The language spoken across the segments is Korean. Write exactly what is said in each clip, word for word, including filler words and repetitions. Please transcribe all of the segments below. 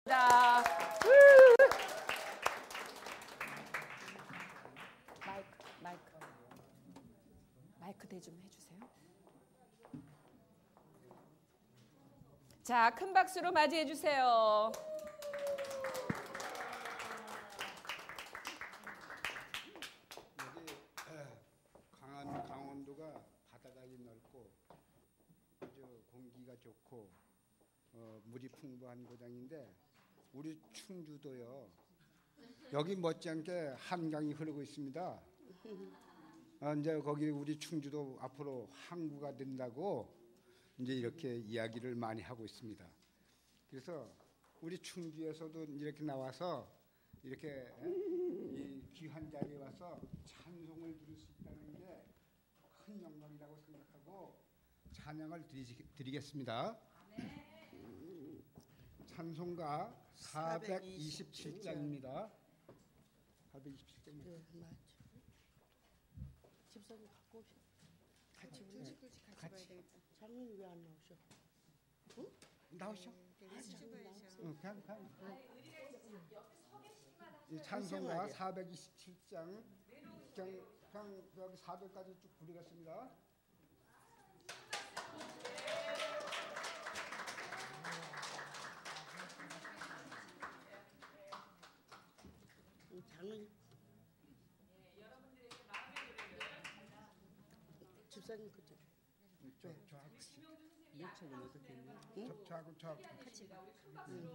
자, 마이크, 마이크, 마이크 대 좀 해주세요. 자, 큰 박수로 맞이해 주세요. 여기 강한 강원도가 바다가 넓고 아주 공기가 좋고 어, 물이 풍부한 고장인데 우리 충주도요. 여기 못지않게 한강이 흐르고 있습니다. 아, 이제 거기 우리 충주도 앞으로 항구가 된다고 이제 이렇게 이야기를 많이 하고 있습니다. 그래서 우리 충주에서도 이렇게 나와서 이렇게 이 귀한 자리에 와서 찬송을 들을 수 있다는 게 큰 영광이라고 생각하고 찬양을 드리겠습니다. 찬송가 사백이십칠 장입니다. 사백이십칠 장입니다. 네, 맞죠. 집사님 갖고 오셔. 같이 우리 네. 같이 같이. 봐야 되겠다. 장로님 왜 안 나오셔? 응? 나오셔. 아, 장로님 나오세요. 응, 그냥 그냥. 이 찬송가 사백이십칠 장 그냥, 그냥 여기 사 절까지 쭉 부르겠습니다. 응, 장로님. 집사님 그쪽. 저 저하고 같이. 예측은 어떻게 했냐? 저 저하고 저하고 같이. 응.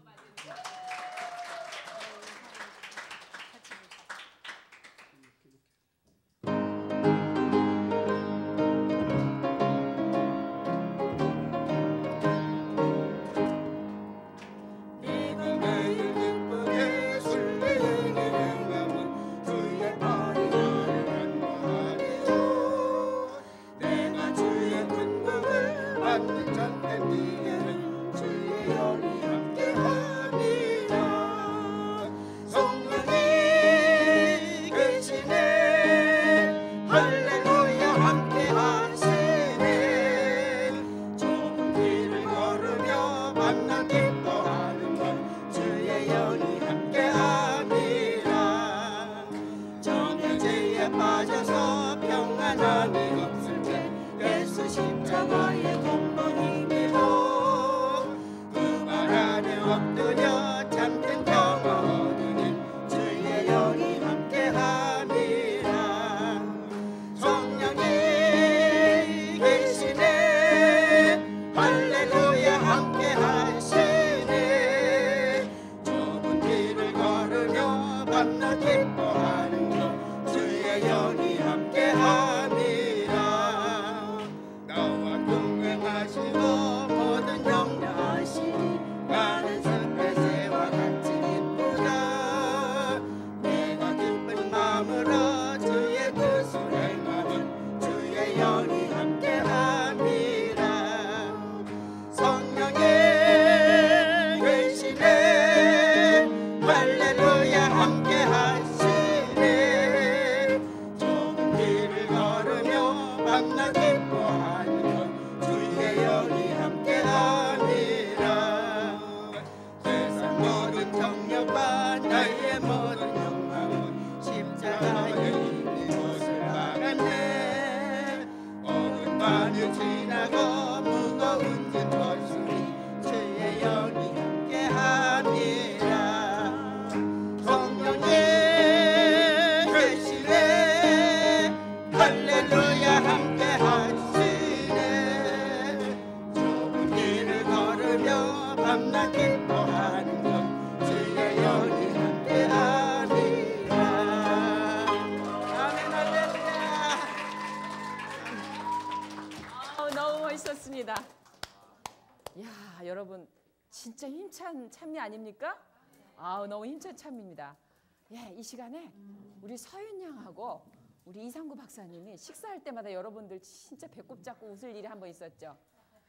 야, 여러분 진짜 힘찬 찬미 아닙니까? 아우, 너무 힘찬 찬미입니다. 예, 이 시간에 우리 서윤 양하고 우리 이상구 박사님이 식사할 때마다 여러분들 진짜 배꼽 잡고 웃을 일이 한 번 있었죠.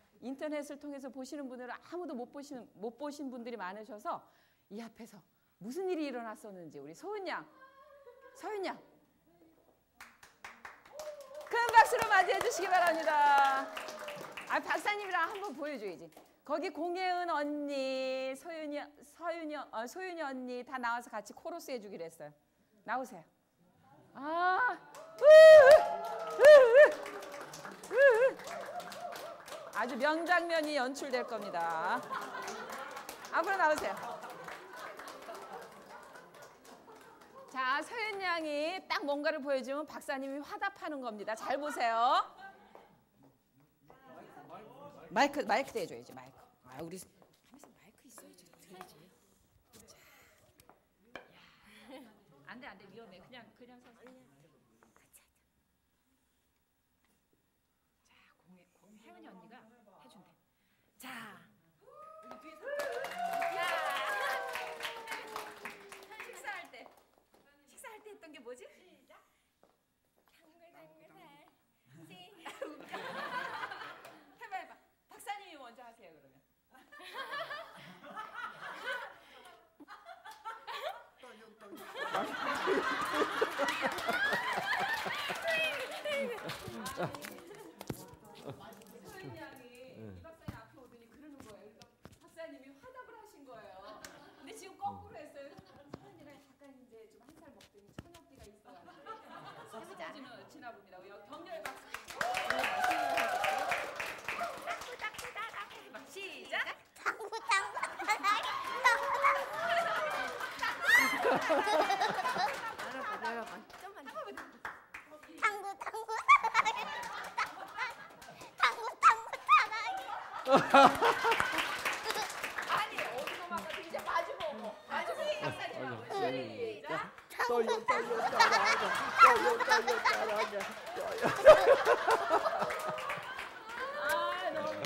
인터넷을 통해서 보시는 분들은 아무도 못 보신 못 보신 분들이 많으셔서 이 앞에서 무슨 일이 일어났었는지 우리 서윤 양, 서윤 양, 큰 박수로 맞이해 주시기 바랍니다. 아, 박사님이랑 한번 보여줘야지. 거기 공예은 언니, 소윤이, 서윤이, 어, 소윤이 언니 다 나와서 같이 코러스 해주기로 했어요. 나오세요. 아, 아주 명장면이 연출될 겁니다. 앞으로 나오세요. 자, 서윤 양이 딱 뭔가를 보여주면 박사님이 화답하는 겁니다. 잘 보세요. 마이크 마이크 대줘야지 마이크. 아 우리 하면서 마이크 있어야지 들리지. 안돼 안돼 위험해. 그냥 그냥 서. 같이 하자. 자 공혜 공 혜은이 언니가 해준대. 자 우리 뒤에서. 자 식사할 때 식사할 때 했던 게 뭐지? 시작. 해봐 해봐. 박사님이 먼저 하세요 그러면. 소윤 양이 이 박사님 앞에 오더니 그러는 거예요. 그러니까 박사님이 화답을 하신 거예요. 근데 지금 거꾸로 했어요. 소윤이랑 약간 이제 좀 한 살 먹더니 천엽기가 있어가지고 해보자. 지나 봅니다. 격렬 박수. 시작. 당구 당구 당구 당구 당구 당구 아니 어디서 막 이제 마주보고 마주보고 박사님하고 시작. 떨려 떨려 따라가 떨려 떨려 따라가 아 너무.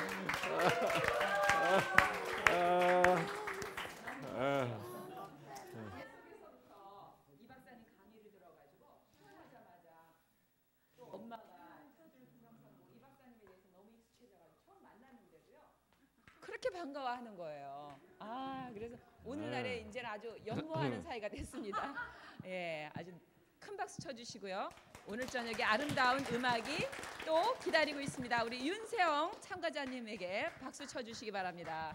속에서부터 이 박사님 강의를 들어가지고 하자마자 또 엄마가 표들 동영상 보고 이 박사님에 대해서 너무 익숙해져가지고 처음 만났는데도요. 그렇게 반가워하는 거예요. 아 그래서 오늘날에 이제는 아주 연모하는 사이가 됐습니다. 예, 아주 큰 박수 쳐주시고요. 오늘 저녁에 아름다운 음악이 또 기다리고 있습니다. 우리 윤세영 참가자님에게 박수 쳐주시기 바랍니다.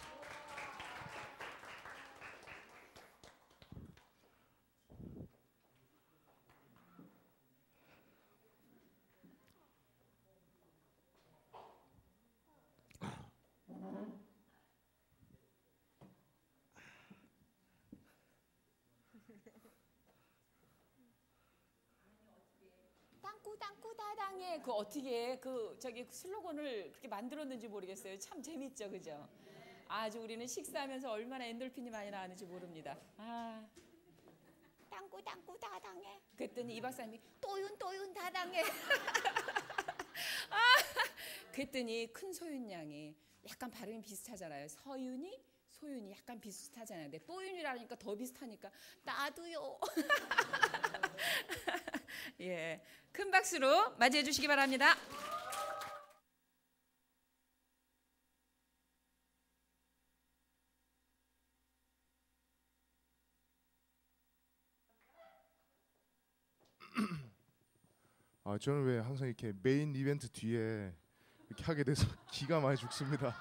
땅구 땅구 다당에 그 어떻게 그 저기 슬로건을 그렇게 만들었는지 모르겠어요. 참 재밌죠, 그죠? 아주 우리는 식사하면서 얼마나 엔돌핀이 많이 나왔는지 모릅니다. 아, 땅구 땅구 다당에. 그랬더니 이 박사님이 또윤 또윤 다당에. 아, 그랬더니 큰 소윤 양이 약간 발음이 비슷하잖아요. 서윤이 소윤이 약간 비슷하잖아요. 근데 또윤이라니까 더 비슷하니까 나도요. 예, 큰 박수로 맞이해 주시기 바랍니다. 아 저는 왜 항상 이렇게 메인 이벤트 뒤에 이렇게 하게 돼서 기가 많이 죽습니다.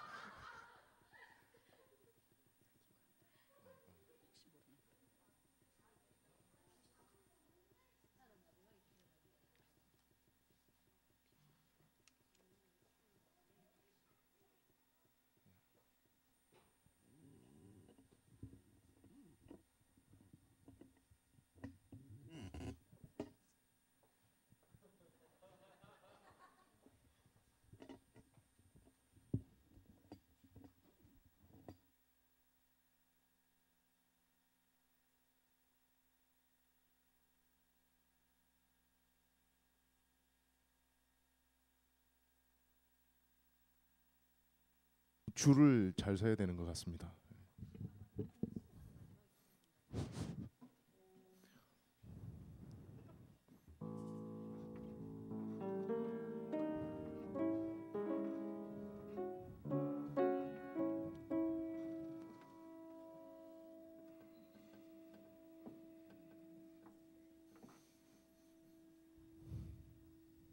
줄을 잘 서야 되는 것 같습니다.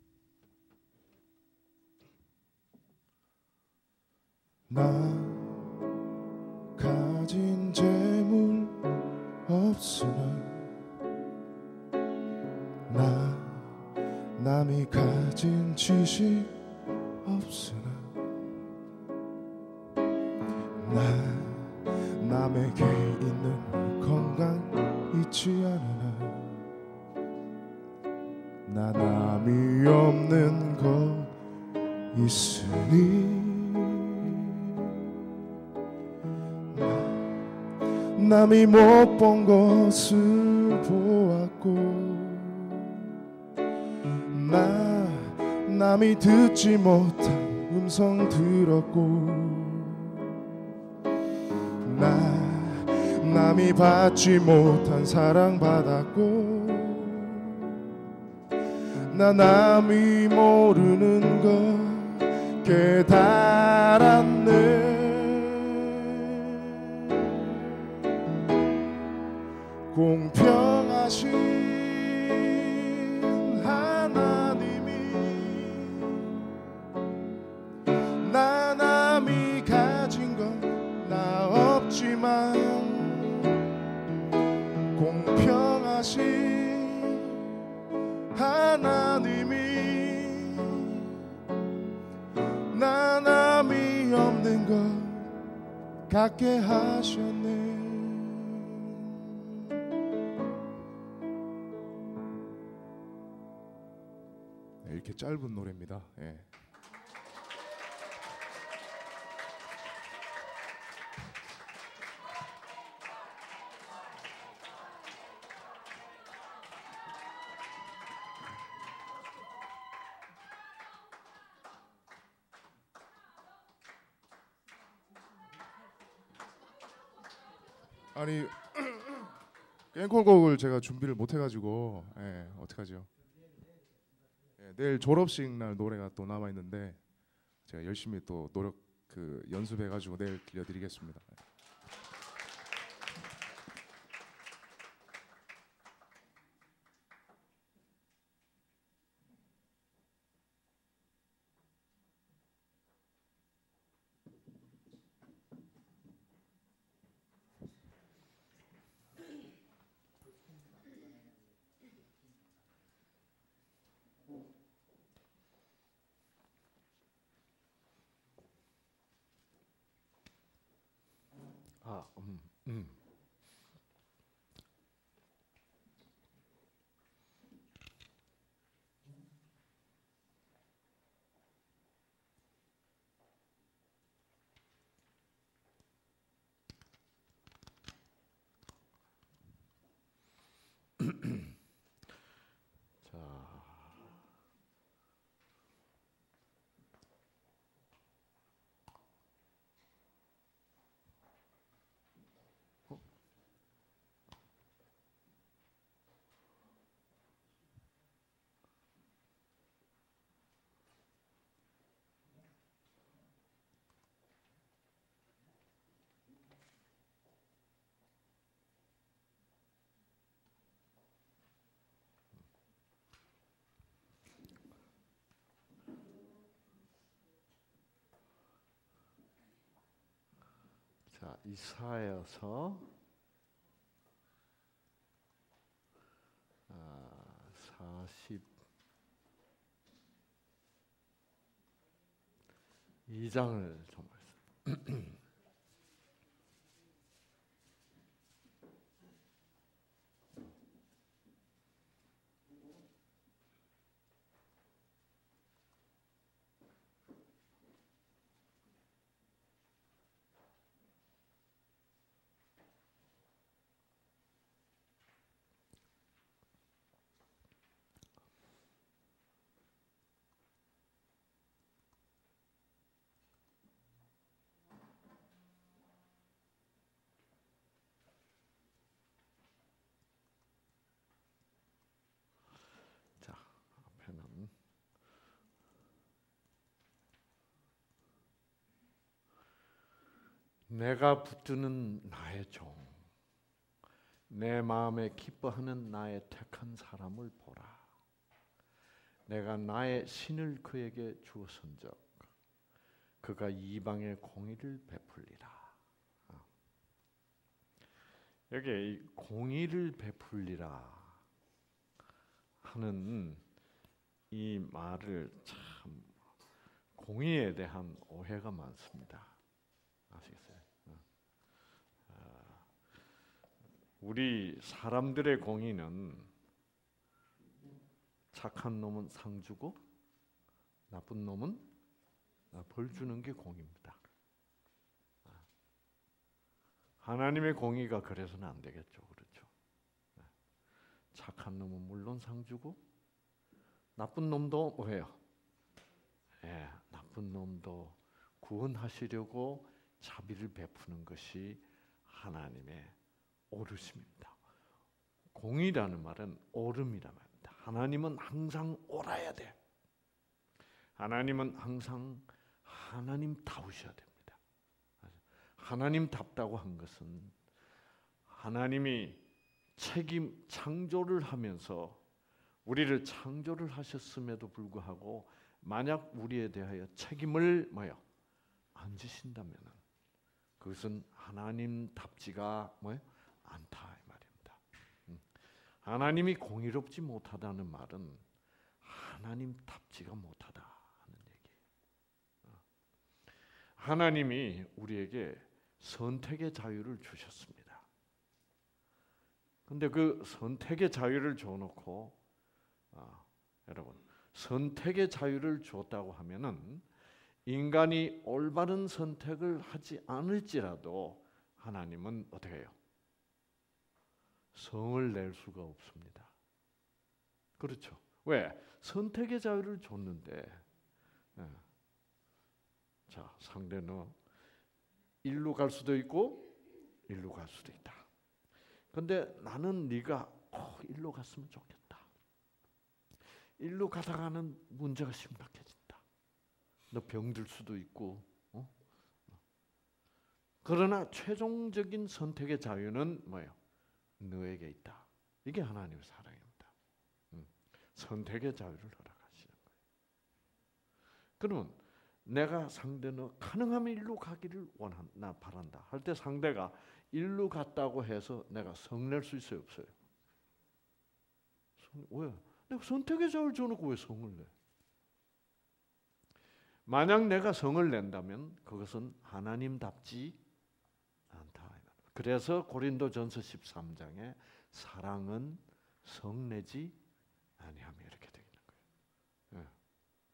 나 없으나 나 남이 가진 지식 없으나 나 남에게 있는 건강 잊지 않으나 나 남이 없는 것 있으니 나 남이 못 본 것을 보았고 나 남이 듣지 못한 음성 들었고 나 남이 받지 못한 사랑 받았고 나 남이 모르는 것 깨달았네. 공평하신 하나님이 나 남이 가진 건 나 없지만 공평하신 하나님이 나 남이 없는 것 갖게 하셨네. 이렇게 짧은 노래입니다. 예. 아니 앵콜곡을 제가 준비를 못 해가지고 예, 어떡하죠? 예, 내일 졸업식 날 노래가 또 남아 있는데 제가 열심히 또 노력 그 연습해가지고 내일 들려드리겠습니다. 아, 음, 음. 자, 자, 이사야서 아, 사십이 장을 좀 말씀. 자, 앞에는 내가 붙드는 나의 종, 내 마음에 기뻐하는 나의 택한 사람을 보라. 내가 나의 신을 그에게 주었은즉 그가 이방의 공의를 베풀리라. 여기 공의를 베풀리라 하는 이 말을 참 공의에 대한 오해가 많습니다. 아시겠어요? 우리 사람들의 공의는 착한 놈은 상 주고 나쁜 놈은 벌 주는 게 공의입니다. 하나님의 공의가 그래서는 안 되겠죠. 그렇죠? 착한 놈은 물론 상 주고 나쁜 놈도 뭐예요? 예, 나쁜 놈도 구원하시려고 자비를 베푸는 것이 하나님의 옳으심입니다. 공의라는 말은 옳음이란 말입니다. 하나님은 항상 옳아야 돼. 하나님은 항상 하나님다우셔야 됩니다. 하나님답다고 한 것은 하나님이 책임 창조를 하면서 우리를 창조를 하셨음에도 불구하고 만약 우리에 대하여 책임을 뭐요? 안 지신다면 그것은 하나님답지가 뭐요? 않다 이 말입니다. 하나님이 공의롭지 못하다는 말은 하나님답지가 못하다 하는 얘기예요. 하나님이 우리에게 선택의 자유를 주셨습니다. 근데 그 선택의 자유를 줘놓고 아, 여러분 선택의 자유를 줬다고 하면은 인간이 올바른 선택을 하지 않을지라도 하나님은 어떻게 해요? 성을 낼 수가 없습니다. 그렇죠? 왜? 선택의 자유를 줬는데 예. 자 상대는 일로 갈 수도 있고 일로 갈 수도 있다. 근데 나는 네가 어, 일로 갔으면 좋겠다. 일로 가다가는 문제가 심각해진다. 너 병들 수도 있고. 어? 그러나 최종적인 선택의 자유는 뭐예요? 너에게 있다. 이게 하나님의 사랑입니다. 음. 선택의 자유를 허락하시는 거예요. 그러면 내가 상대는 가능하면 일로 가기를 원한다, 바란다 할 때 상대가 일로 갔다고 해서 내가 성낼 수 있어요, 없어요? 성, 왜? 내가 선택의 자유를 줘놓고 왜 성을 내? 만약 내가 성을 낸다면 그것은 하나님답지 않다. 그래서 고린도전서 십삼 장에 사랑은 성내지 아니하며 이렇게 되어 있는 거예요. 예.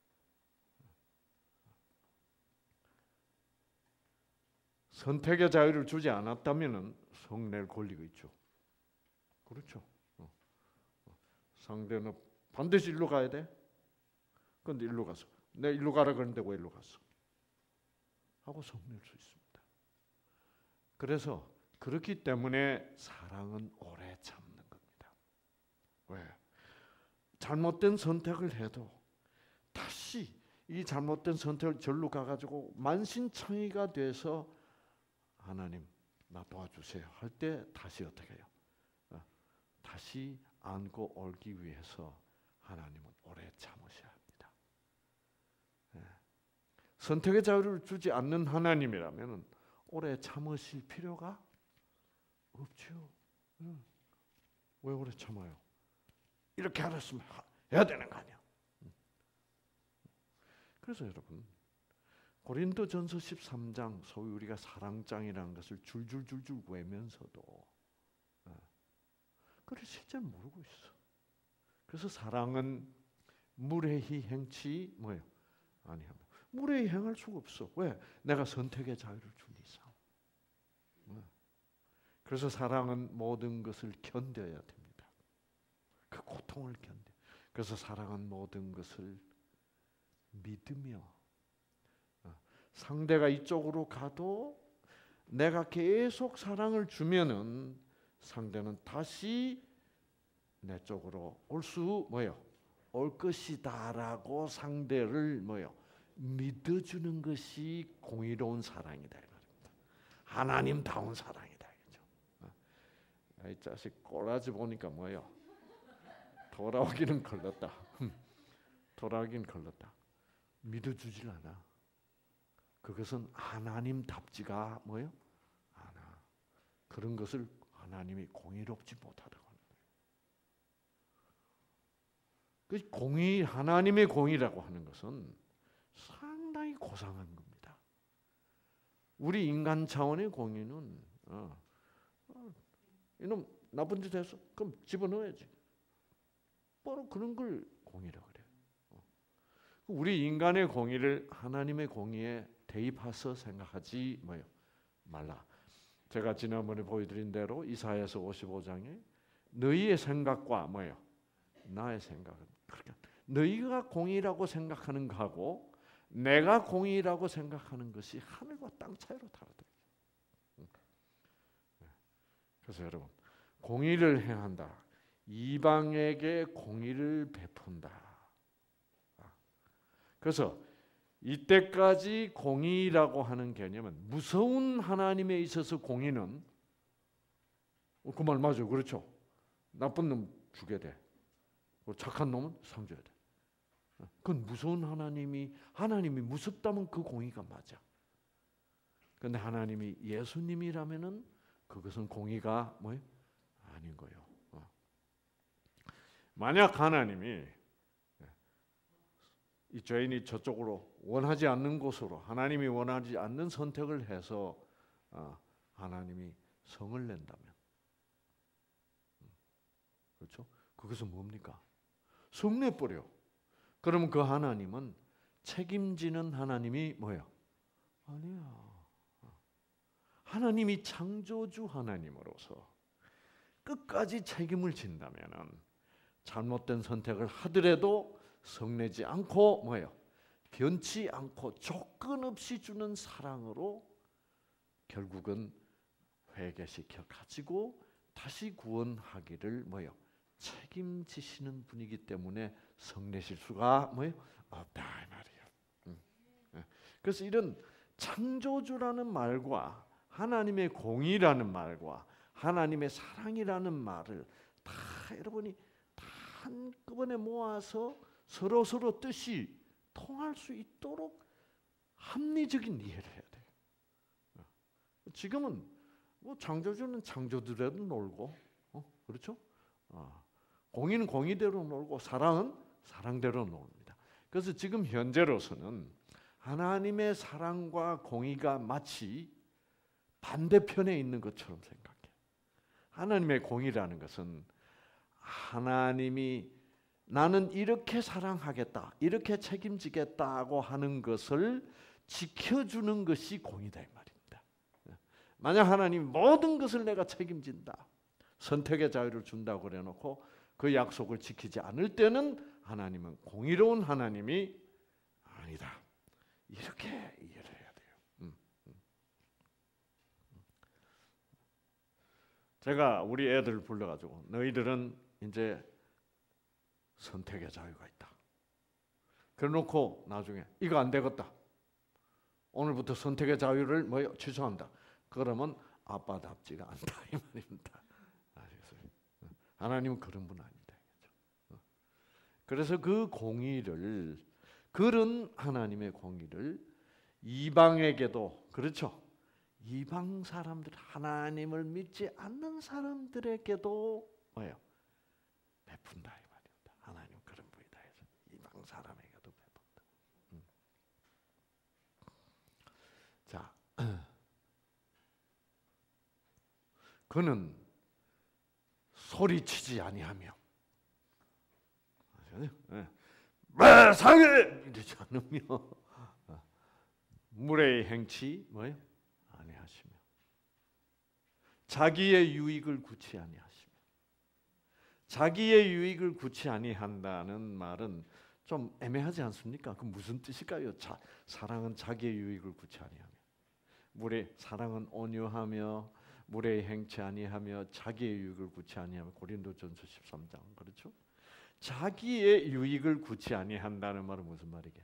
선택의 자유를 주지 않았다면 성낼 권리가 있죠. 그렇죠. 어. 상대는 반드시 일로 가야 돼. 그런데 일로 가서 내 일로 가라 그러는데 왜 일로 갔어? 하고 성낼 수 있습니다. 그래서 그렇기 때문에 사랑은 오래 참는 겁니다. 왜? 잘못된 선택을 해도 다시 이 잘못된 선택을 절로 가가지고 만신창이가 돼서 하나님 나 도와주세요 할 때 다시 어떻게 해요? 어, 다시 안고 올기 위해서 하나님은 오래 참으셔야 합니다. 예. 선택의 자유를 주지 않는 하나님이라면 오래 참으실 필요가 없죠. 예. 왜 오래 참아요? 이렇게 알았으면 해야 되는 거 아니야. 그래서 여러분 고린도전서 십삼 장 소위 우리가 사랑장이라는 것을 줄줄줄줄 외면서도 그걸 실제 모르고 있어. 그래서 사랑은 무례히 행치 뭐예요? 아니하며 무례히 행할 수가 없어. 왜? 내가 선택의 자유를 준 이상. 그래서 사랑은 모든 것을 견뎌야 됩니다. 그 고통을 견뎌. 그래서 사랑은 모든 것을 믿으며 상대가 이쪽으로 가도 내가 계속 사랑을 주면은 상대는 다시 내 쪽으로 올 수 뭐요? 올 것이다라고 상대를 뭐요? 믿어주는 것이 공의로운 사랑이다 이 말입니다. 하나님다운 사랑이다 이죠. 이 자식 꼬라지 보니까 뭐요? 돌아오기는 걸렸다. 돌아오긴 걸렸다. 믿어주질 않아. 그것은 하나님답지가 뭐요? 않아. 그런 것을 하나님이 공의롭지 못하다고 하는 거예요. 그 공의, 하나님의 공의라고 하는 것은 상당히 고상한 겁니다. 우리 인간 차원의 공의는 어, 어, 이놈 나쁜 짓 했어? 그럼 집어넣어야지. 바로 그런 걸 공의라고 그래요. 어. 우리 인간의 공의를 하나님의 공의에 대입해서 생각하지 뭐요 말라. 제가 지난번에 보여드린 대로 이사야서 오십오 장에 너희의 생각과 뭐요 나의 생각은 그러니까 너희가 공의라고 생각하는 거하고 내가 공의라고 생각하는 것이 하늘과 땅 차이로 다르다. 그래서 여러분 공의를 행한다. 이방에게 공의를 베푼다. 그래서 이때까지 공의라고 하는 개념은 무서운 하나님에 있어서 공의는 그 말 맞아요. 그렇죠. 나쁜 놈 죽여야 돼. 착한 놈은 상 줘야 돼. 그건 무서운 하나님이 하나님이 무섭다면 그 공의가 맞아. 그런데 하나님이 예수님이라면은 그것은 공의가 뭐예요? 아닌 거예요. 어. 만약 하나님이 이 죄인이 저쪽으로 원하지 않는 곳으로 하나님이 원하지 않는 선택을 해서 어, 하나님이 성을 낸다면, 그렇죠? 그것은 뭡니까? 성 내버려. 그러면 그 하나님은 책임지는 하나님이 뭐야? 아니야. 하나님이 창조주 하나님으로서 끝까지 책임을 진다면은 잘못된 선택을 하더라도 성내지 않고 뭐예요? 변치 않고 조건 없이 주는 사랑으로 결국은 회개시켜 가지고 다시 구원하기를 뭐예요? 책임지시는 분이기 때문에 성내실 수가 뭐예요? 없다 이 말이에요. 그래서 이런 창조주라는 말과 하나님의 공의라는 말과 하나님의 사랑이라는 말을 다 여러분이 다 한꺼번에 모아서 서로 서로 뜻이 통할 수 있도록 합리적인 이해를 해야 돼요. 지금은 뭐 창조주는 창조대로 놀고, 어? 그렇죠? 어. 공의는 공의대로 놀고 사랑은 사랑대로 놉니다. 그래서 지금 현재로서는 하나님의 사랑과 공의가 마치 반대편에 있는 것처럼 생각해. 하나님의 공의라는 것은 하나님이 나는 이렇게 사랑하겠다, 이렇게 책임지겠다고 하는 것을 지켜주는 것이 공의다 이 말입니다. 만약 하나님이 모든 것을 내가 책임진다, 선택의 자유를 준다고 그래놓고 그 약속을 지키지 않을 때는 하나님은 공의로운 하나님이 아니다. 이렇게 이해를 해야 돼요. 음, 음. 제가 우리 애들 불러가지고 너희들은 이제 선택의 자유가 있다. 그래놓고 나중에 이거 안 되겠다. 오늘부터 선택의 자유를 뭐 취소한다. 그러면 아빠답지가 않다 이 말입니다. 아시겠어요? 하나님은 그런 분 아니다. 그래서 그 공의를 그런 하나님의 공의를 이방에게도 그렇죠. 이방 사람들 하나님을 믿지 않는 사람들에게도 뭐예요? 베푼다 이 말입니다. 하나님 그런 분이다 해서 이방 사람에게도 베푼다. 음. 자, 그는 소리치지 아니하며 매상에 이러지 않으며 물의 행치 뭐예요? 아니하시며 자기의 유익을 구치 아니하시며 자기의 유익을 구치 아니한다는 말은 좀 애매하지 않습니까? 그 무슨 뜻일까요? 자, 사랑은 자기의 유익을 구치 아니하며 물의 사랑은 온유하며 물의 행치 아니하며 자기의 유익을 구치 아니하며 고린도전서 십삼 장 그렇죠? 자기의 유익을 구치 아니한다는 말은 무슨 말이게?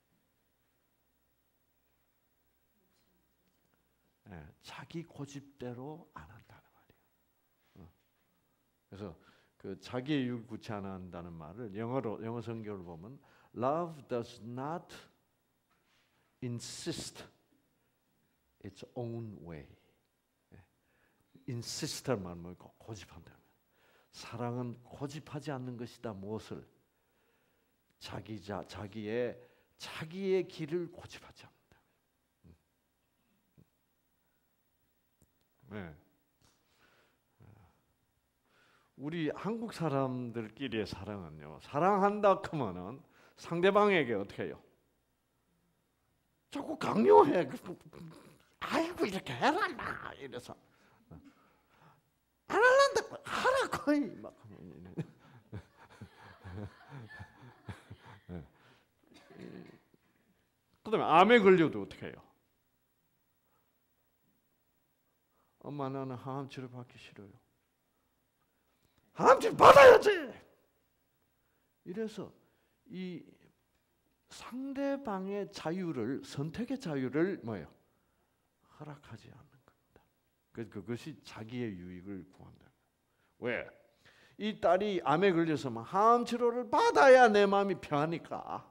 네, 자기 고집대로 안 한다는 말이에요. 어. 그래서 그 자기의 유익을 구치 안 한다는 말을 영어로 영어 성경을 보면 Love does not insist its own way. insist란 말 뭐고 고집한다. 사랑은 고집하지 않는 것이다. 무엇을? 자기자 자기의 자기의 길을 고집하지 않는다. 네. 우리 한국 사람들끼리의 사랑은요. 사랑한다 하면은 상대방에게 어떻게 해요? 자꾸 강요해. 아이고 이렇게 해라 마 이래서 안 할란다 하라고 막. 그다음에 암에 걸려도 어떻게 해요? 엄마 나는 항암 치료 받기 싫어요. 항암 치료 받아야지. 이래서 이 상대방의 자유를 선택의 자유를 뭐예요? 허락하지 않는 겁니다. 그래서 그것이 자기의 유익을 구한다. 왜? 이 딸이 암에 걸려서 항암 치료를 받아야 내 마음이 편하니까.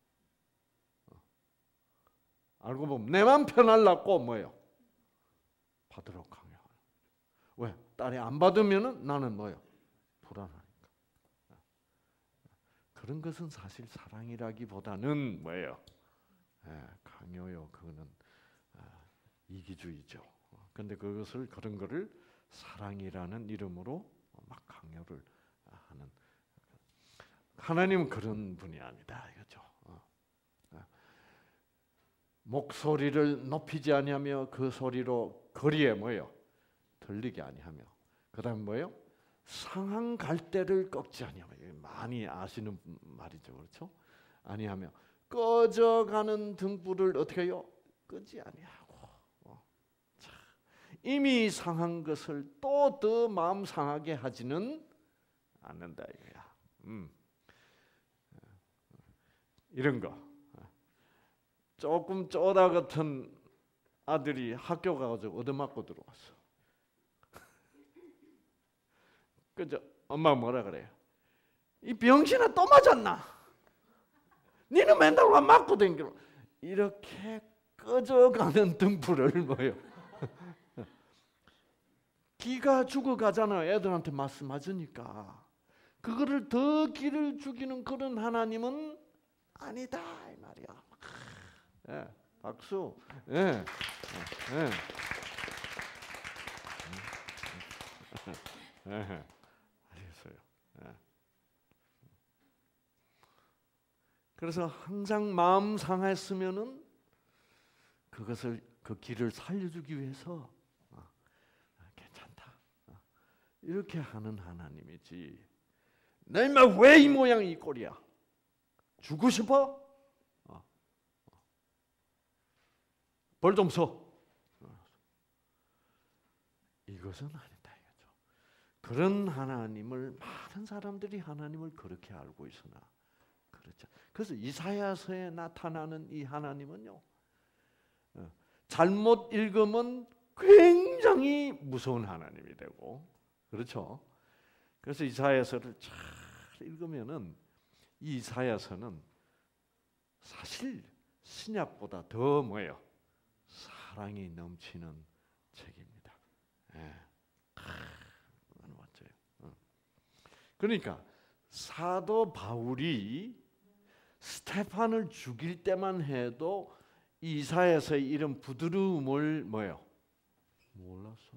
알고 보면 내 마음 편하려고 뭐예요? 받으라고 강요하는. 왜? 딸이 안 받으면은 나는 뭐예요? 불안하니까. 그런 것은 사실 사랑이라기보다는 뭐예요? 예, 강요요. 그거는 아, 이기주의죠. 그런데 그것을 그런 거를 사랑이라는 이름으로 막 강요를 하는. 하나님은 그런 분이 아니다 이거죠. 목소리를 높이지 아니하며 그 소리로 거리에 뭐예요? 들리게 아니하며. 그다음 뭐예요? 상한 갈대를 꺾지 아니하며. 많이 아시는 말이죠, 그렇죠? 아니하며 꺼져가는 등불을 어떻게 해요? 끄지 아니하고. 어. 자, 이미 상한 것을 또 더 마음 상하게 하지는 않는다 이거야. 음. 이런 거. 조금 쪼다 같은 아들이 학교 가가지고 얻어맞고 들어왔어. 그죠? 엄마가 뭐라 그래요? 이 병신아 또 맞았나? 니는 맨날 와 맞고 댕겨. 이렇게 꺼져가는 등불을 뭐요? 기가 죽어가잖아. 애들한테 맞, 맞으니까. 그거를 더 기를 죽이는 그런 하나님은 아니다 이 말이야. 예, 박수. 예, 예. 예, 알겠어요. 예. 그래서 항상 마음 상했으면은 그것을 그 길을 살려주기 위해서 어, 괜찮다. 어, 이렇게 하는 하나님이지. 내 말 왜 이 모양이 이 꼴이야? 주고 싶어? 벌 좀 써. 이것은 아니다 이거죠. 그런 하나님을 많은 사람들이 하나님을 그렇게 알고 있으나 그렇죠. 그래서 이사야서에 나타나는 이 하나님은요. 잘못 읽으면 굉장히 무서운 하나님이 되고 그렇죠. 그래서 이사야서를 잘 읽으면은 이 이사야서는 사실 신약보다 더 뭐예요? 사랑이 넘치는 책입니다. 예. 맞죠. 그러니까 사도 바울이 스테판을 죽일 때만 해도 이사야서의 이런 부드러움을 뭐예요? 몰랐어.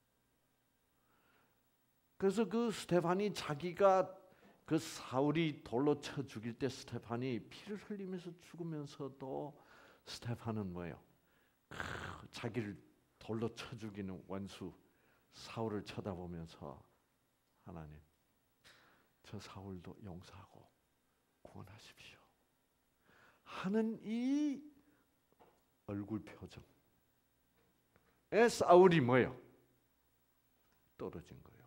그래서 그 스테판이 자기가 그 사울이 돌로 쳐 죽일 때 스테판이 피를 흘리면서 죽으면서도 스테판은 뭐예요? 자기를 돌로 쳐 죽이는 원수 사울을 쳐다보면서 하나님 저 사울도 용서하고 구원하십시오 하는 이 얼굴 표정에 사울이 뭐예요? 떨어진 거예요.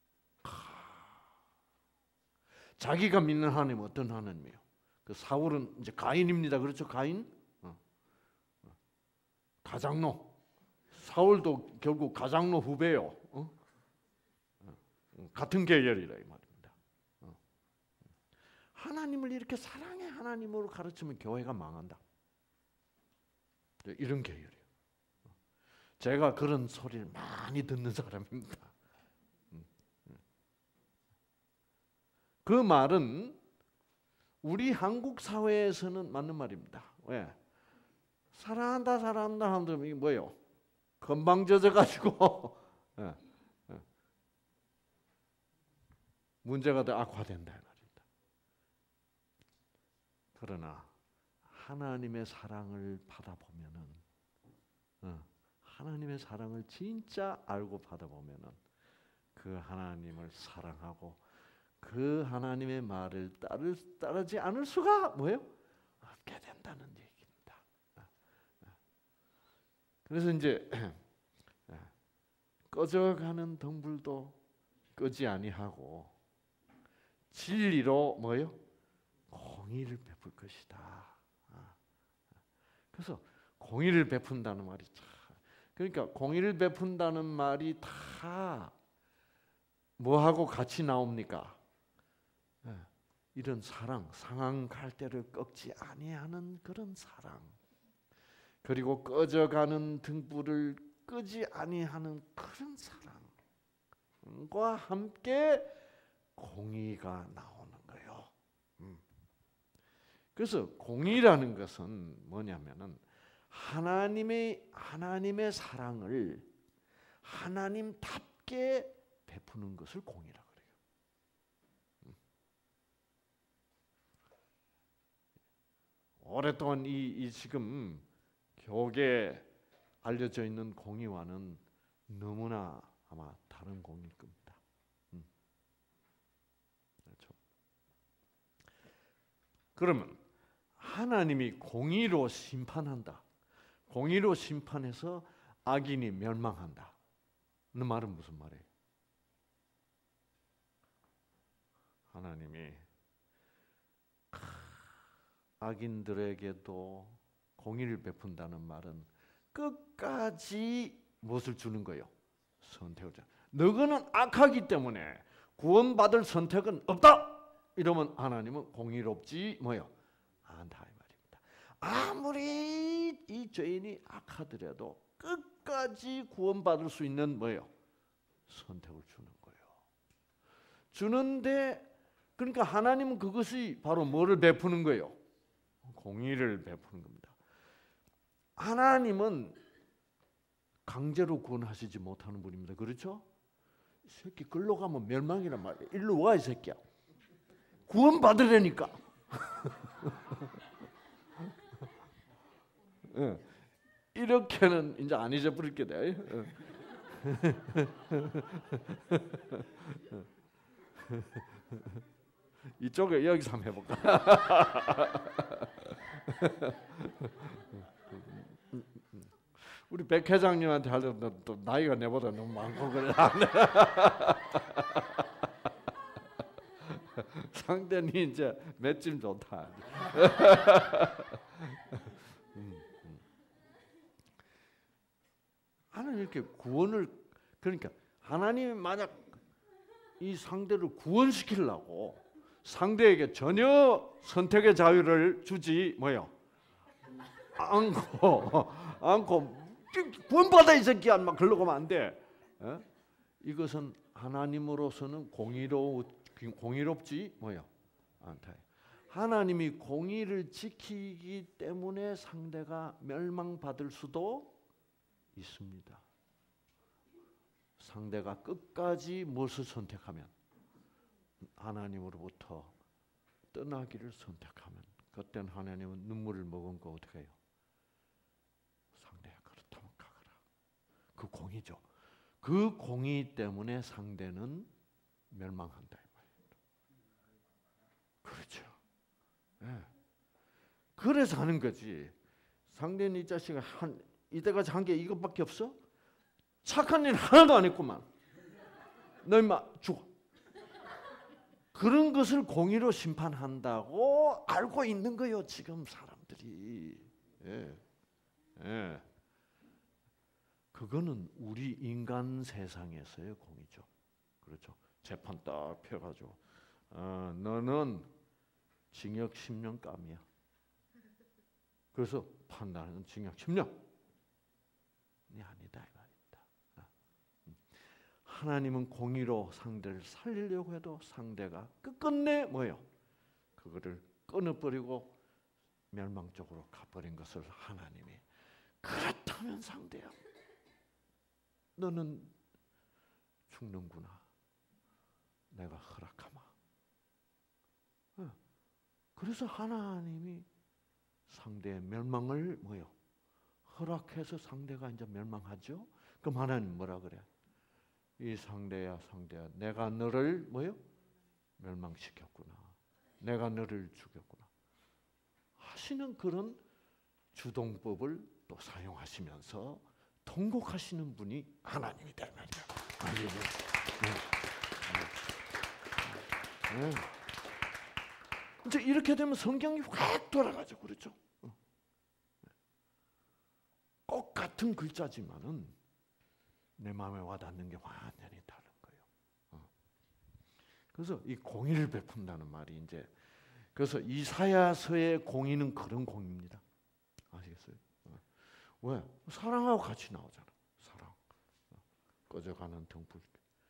자기가 믿는 하나님은 어떤 하나님이에요? 그 사울은 이제 가인입니다. 그렇죠? 가인? 가장로. 사울도 결국 가장로 후배요. 어? 같은 계열이라 이 말입니다. 어. 하나님을 이렇게 사랑의 하나님으로 가르치면 교회가 망한다. 이런 계열이에요. 제가 그런 소리를 많이 듣는 사람입니다. 그 말은 우리 한국 사회에서는 맞는 말입니다. 왜? 사랑한다 사랑한다 하면 이게 뭐예요? 금방 젖어가지고 예, 예. 문제가 더 악화된다 말입니다. 그러나 하나님의 사랑을 받아보면은 어, 하나님의 사랑을 진짜 알고 받아보면은 그 하나님을 사랑하고 그 하나님의 말을 따를, 따르지 않을 수가 뭐예요? 없게 된다는 얘기입니다. 그래서 이제 꺼져가는 등불도 끄지 아니하고 진리로 뭐예요? 공의를 베풀 것이다. 그래서 공의를 베푼다는 말이 참 그러니까 공의를 베푼다는 말이 다 뭐하고 같이 나옵니까? 이런 사랑, 상한 갈대를 꺾지 아니하는 그런 사랑, 그리고 꺼져가는 등불을 끄지 아니하는 그런 사랑과 함께 공의가 나오는 거예요. 그래서 공의라는 것은 뭐냐면은 하나님의 하나님의 사랑을 하나님답게 베푸는 것을 공의라 그래요. 오랫동안 이, 이 지금 교계에 알려져 있는 공의와는 너무나 아마 다른 공의일 겁니다. 음. 그렇죠. 그러면 하나님이 공의로 심판한다. 공의로 심판해서 악인이 멸망한다. 그 말은 무슨 말이에요? 하나님이 악인들에게도 공의를 베푼다는 말은 끝까지 무엇을 주는 거예요? 선택을 줘. 너희는 악하기 때문에 구원받을 선택은 없다. 이러면 하나님은 공의롭지 뭐요? 않다 이 말입니다. 아무리 이 죄인이 악하더라도 끝까지 구원받을 수 있는 뭐요? 선택을 주는 거예요. 주는데 그러니까 하나님은 그것이 바로 뭐를 베푸는 거예요? 공의를 베푸는 겁니다. 하나님은 강제로 구원하시지 못하는 분입니다. 그렇죠? 이 새끼 글로 가면 멸망이란 말이야. 일로 와 이 새끼야. 구원 받으려니까. 네. 이렇게는 이제 안 잊어버릴게 돼. 이쪽에 여기서 한번 해볼까? 우리 백 회장님한테 하려면 또 나이가 내보다 너무 많고 그래. 상대는 이제 맷짐 좋다. 하나님 이렇게 구원을 그러니까 하나님이 만약 이 상대를 구원시키려고 상대에게 전혀 선택의 자유를 주지 뭐요? 않고 않고 구원받아 이 새끼야 막 글로 가면 안 돼. 에? 이것은 하나님으로서는 공의로 공의롭지 뭐요? 않다. 하나님이 공의를 지키기 때문에 상대가 멸망받을 수도 있습니다. 상대가 끝까지 무엇을 선택하면 하나님으로부터 떠나기를 선택하면 그때는 하나님은 눈물을 머금고 거 어떻게 해요? 상대가 그렇다면 가거라. 그 공의죠. 그 공의 때문에 상대는 멸망한다 이 말입니다. 그렇죠. 네. 그래서 하는 거지. 상대는 이 자식아 한 이때까지 한 게 이것밖에 없어? 착한 일 하나도 안 했구만. 너 임마 죽어. 그런 것을 공의로 심판한다고 알고 있는 거예요. 지금 사람들이. 예. 예. 그거는 우리 인간 세상에서의 공의죠. 그렇죠. 재판 딱 펴가지고 어, 너는 징역 십 년 감이야. 그래서 판단하는 징역 십 년. 아니다 이 말입니다. 하나님은 공의로 상대를 살리려고 해도 상대가 끝끝내 뭐요? 그거를 끊어버리고 멸망적으로 가버린 것을 하나님이 그렇다면 상대야, 너는 죽는구나. 내가 허락하마. 그래서 하나님이 상대의 멸망을 뭐요? 허락해서 상대가 이제 멸망하죠. 그럼 하나님 뭐라 그래? 이 상대야 상대야, 내가 너를 뭐요? 멸망시켰구나. 내가 너를 죽였구나. 하시는 그런 주동법을 또 사용하시면서 통곡하시는 분이 하나님이다 말이야. 네. 네. 이제 이렇게 되면 성경이 확 돌아가죠, 그렇죠? 꼭 같은 글자지만은 내 마음에 와닿는 게 완전히 다른 거예요. 그래서 이 공의를 베푼다는 말이 이제 그래서 이사야서의 공의는 그런 공의입니다. 아시겠어요? 왜? 사랑하고 같이 나오잖아. 사랑. 꺼져가는 등불.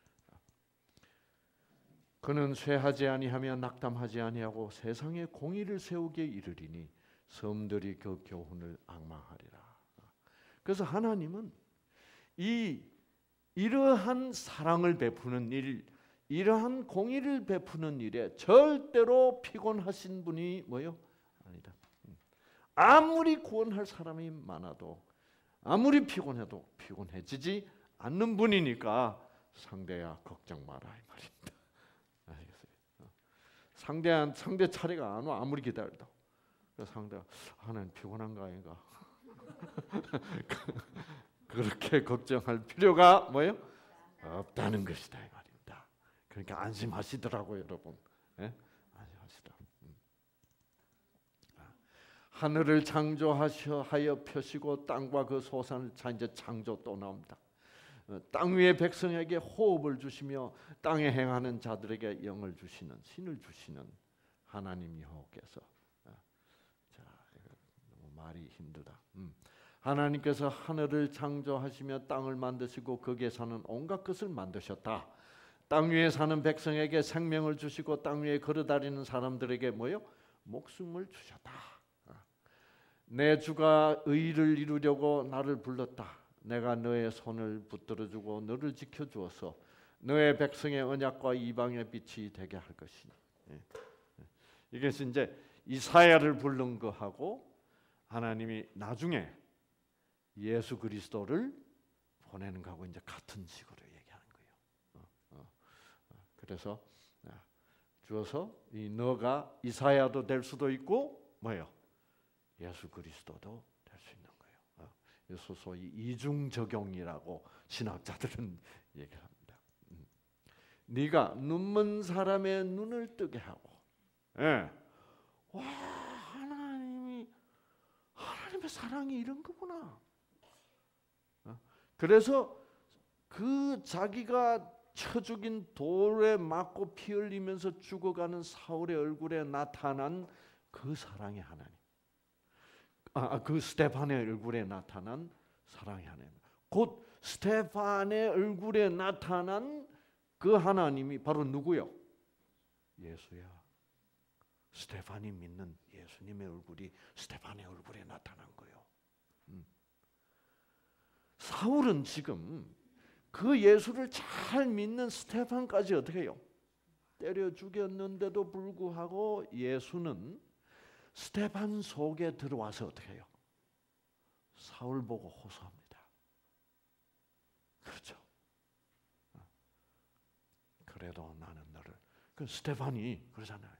그는 쇠하지 아니하며 낙담하지 아니하고 세상에 공의를 세우게 이르리니 섬들이 그 교훈을 앙망하리라. 그래서 하나님은 이 이러한 사랑을 베푸는 일, 이러한 공의를 베푸는 일에 절대로 피곤하신 분이 뭐요? 아니다. 아무리 구원할 사람이 많아도 아무리 피곤해도 피곤해지지 않는 분이니까 상대야 걱정 마라 이 말입니다. 아시겠어요? 상대 상대 차례가 안 와 아무리 기다려도. 그래서 상대가 하나님 피곤한가 아닌가 그렇게 걱정할 필요가 뭐예요? 없다는 것이다 이 말입니다. 그러니까 안심하시더라고요, 여러분. 예? 안심하시더라. 음. 하늘을 창조하셔 하여 펴시고 땅과 그 소산을 자 이제 창조 또 나옵니다. 땅 위의 백성에게 호흡을 주시며 땅에 행하는 자들에게 영을 주시는 신을 주시는 하나님 여호와께서 자 너무 말이 힘들다. 음. 하나님께서 하늘을 창조하시며 땅을 만드시고 거기에 사는 온갖 것을 만드셨다. 땅 위에 사는 백성에게 생명을 주시고 땅 위에 걸어다니는 사람들에게 뭐요? 목숨을 주셨다. 내 주가 의를 이루려고 나를 불렀다. 내가 너의 손을 붙들어주고 너를 지켜주어서 너의 백성의 언약과 이방의 빛이 되게 할 것이니. 이것이 이제 이사야를 부른 거하고 하나님이 나중에 예수 그리스도를 보내는 거하고 이제 같은 식으로 얘기하는 거예요. 어, 어, 어. 그래서 주어서 이 너가 이사야도 될 수도 있고 뭐예요? 예수 그리스도도 될 수 있는 거예요. 어. 그래서 소위 이중 적용이라고 신학자들은 얘기합니다. 음. 네가 눈먼 사람의 눈을 뜨게 하고, 예. 와 하나님이 하나님의 사랑이 이런 거구나. 그래서 그 자기가 쳐 죽인 돌에 맞고 피 흘리면서 죽어가는 사울의 얼굴에 나타난 그 사랑의 하나님, 아, 그 스테판의 얼굴에 나타난 사랑의 하나님, 곧 스테판의 얼굴에 나타난 그 하나님이 바로 누구요? 예수야. 스테판이 믿는 예수님의 얼굴이 스테판의 얼굴에 나타난 거예요. 음. 사울은 지금 그 예수를 잘 믿는 스테판까지 어떻게 해요? 때려 죽였는데도 불구하고 예수는 스테판 속에 들어와서 어떻게 해요? 사울 보고 호소합니다. 그렇죠? 그래도 나는 너를. 그 스테판이 그러잖아요.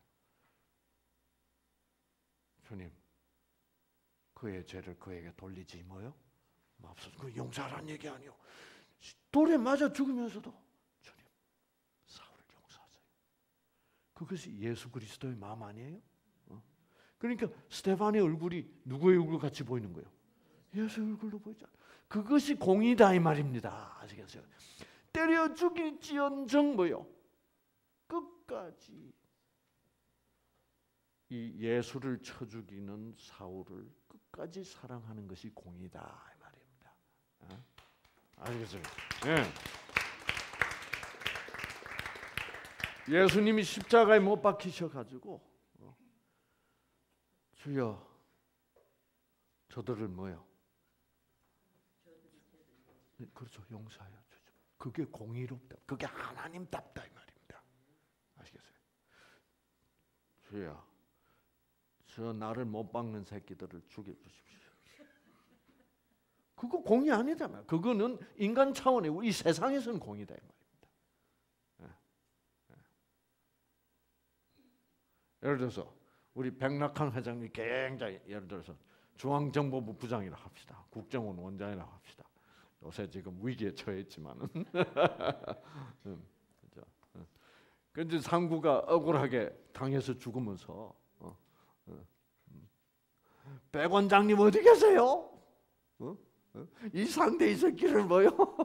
주님, 그의 죄를 그에게 돌리지 뭐요? 맙소서. 그 용서하라는 얘기 아니요. 돌에 맞아 죽으면서도 주님, 사울을 용서하세요. 그것이 예수 그리스도의 마음 아니에요? 어? 그러니까 스테판의 얼굴이 누구의 얼굴 같이 보이는 거예요? 예수의 얼굴로 보이잖아요. 그것이 공의다 이 말입니다. 아시겠어요? 때려 죽일지언정 뭐요? 끝까지 이 예수를 쳐 죽이는 사울을 끝까지 사랑하는 것이 공의다 이 말입니다. 어? 알겠습니다. 예. 예수님이 십자가에 못 박히셔 가지고 어. 주여 저들을 뭐요? 그렇죠. 용서하여 주죠. 그게 공의롭다. 그게 하나님답다 이 말입니다. 아시겠어요? 주여 저 나를 못 박는 새끼들을 죽여주십시오. 그거 공의 아니잖아요. 그거는 인간 차원의 이 세상에서는 공의다 이 말입니다. 예. 예. 예를 들어서 우리 백낙한 회장님 굉장히 예를 들어서 중앙정보부 부장이라 합시다. 국정원 원장이라 합시다. 요새 지금 위기에 처했지만은 음, 그렇죠. 근데 상구가 억울하게 당해서 죽으면서 어, 어, 음. 백 원장님 어디 계세요? 어? 어? 이 상대 이 새끼를 뭐요?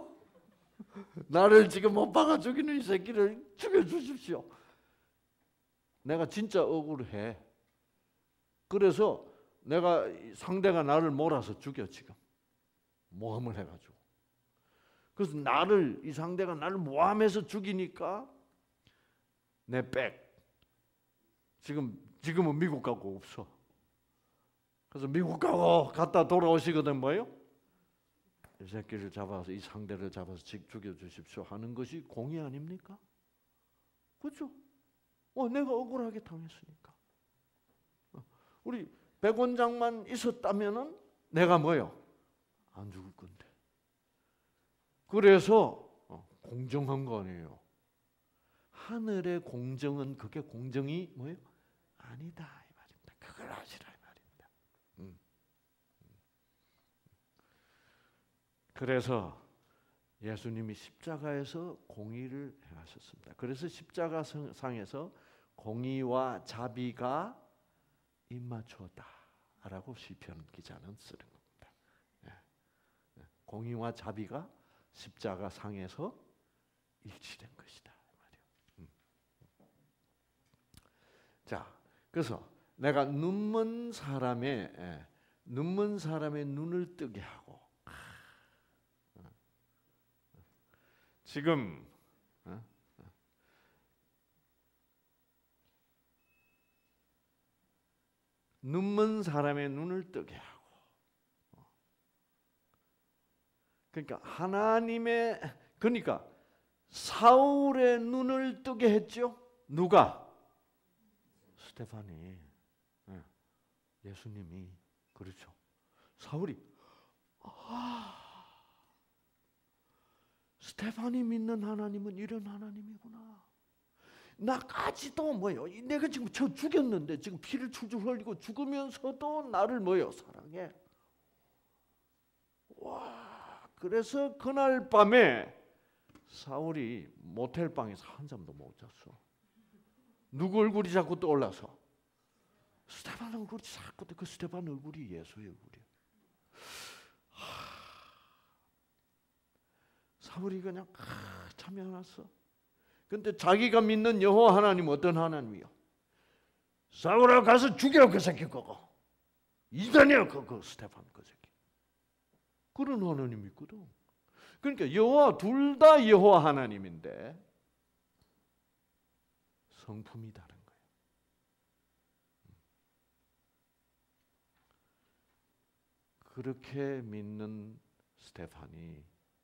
나를 지금 못 박아 죽이는 이 새끼를 죽여주십시오. 내가 진짜 억울해. 그래서 내가 상대가 나를 몰아서 죽여 지금 모함을 해가지고. 그래서 나를 이 상대가 나를 모함해서 죽이니까 내 백 지금 지금은 미국 가고 없어. 그래서 미국 가고 갔다 돌아오시거든 뭐요? 이 새끼를 잡아서 이 상대를 잡아서 죽여 주십시오 하는 것이 공의 아닙니까? 그렇죠? 어, 내가 억울하게 당했으니까. 우리 백 원장만 있었다면은 내가 뭐요? 안 죽을 건데. 그래서 공정한 거 아니에요. 하늘의 공정은 그게 공정이 뭐예요? 아니다 이 말입니다. 그걸 아시라 이 말입니다. 음. 그래서 예수님이 십자가에서 공의를 행하셨습니다. 그래서 십자가 상에서 공의와 자비가 입맞추었다라고 시편 기자는 쓰는 겁니다. 예. 공의와 자비가 십자가 상에서 일치된 것이다 말이에요. 음. 자, 그래서 내가 눈먼 사람의 예, 눈먼 사람의 눈을 뜨게 하고 지금 어? 눈먼 사람의 눈을 뜨게 하고 그러니까 하나님의 그러니까 사울의 눈을 뜨게 했죠. 누가? 스데반이 예수님이 그렇죠. 사울이 아 스데반이 믿는 하나님은 이런 하나님이구나. 나까지도 뭐요? 내가 지금 저 죽였는데 지금 피를 줄줄 흘리고 죽으면서도 나를 뭐요? 사랑해. 와, 그래서 그날 밤에 사울이 모텔 방에서 한 잠도 못 잤어. 누구 얼굴이 자꾸 떠올라서? 스데반 얼굴이 자꾸 그 스데반 얼굴이 예수의 얼굴이야. 하, 사울이 그냥 아, 잠이 안 왔어. 근데 자기가 믿는 여호와 하나님 어떤 하나님이요? 사울아 가서 죽여 그 새끼 그거. 이단이야 그거 스데반 그 새끼. 그런 하나님이 있거든. 그러니까 여호와 둘 다 여호와 하나님인데 성품이 다른 거예요. 그렇게 믿는 스데반이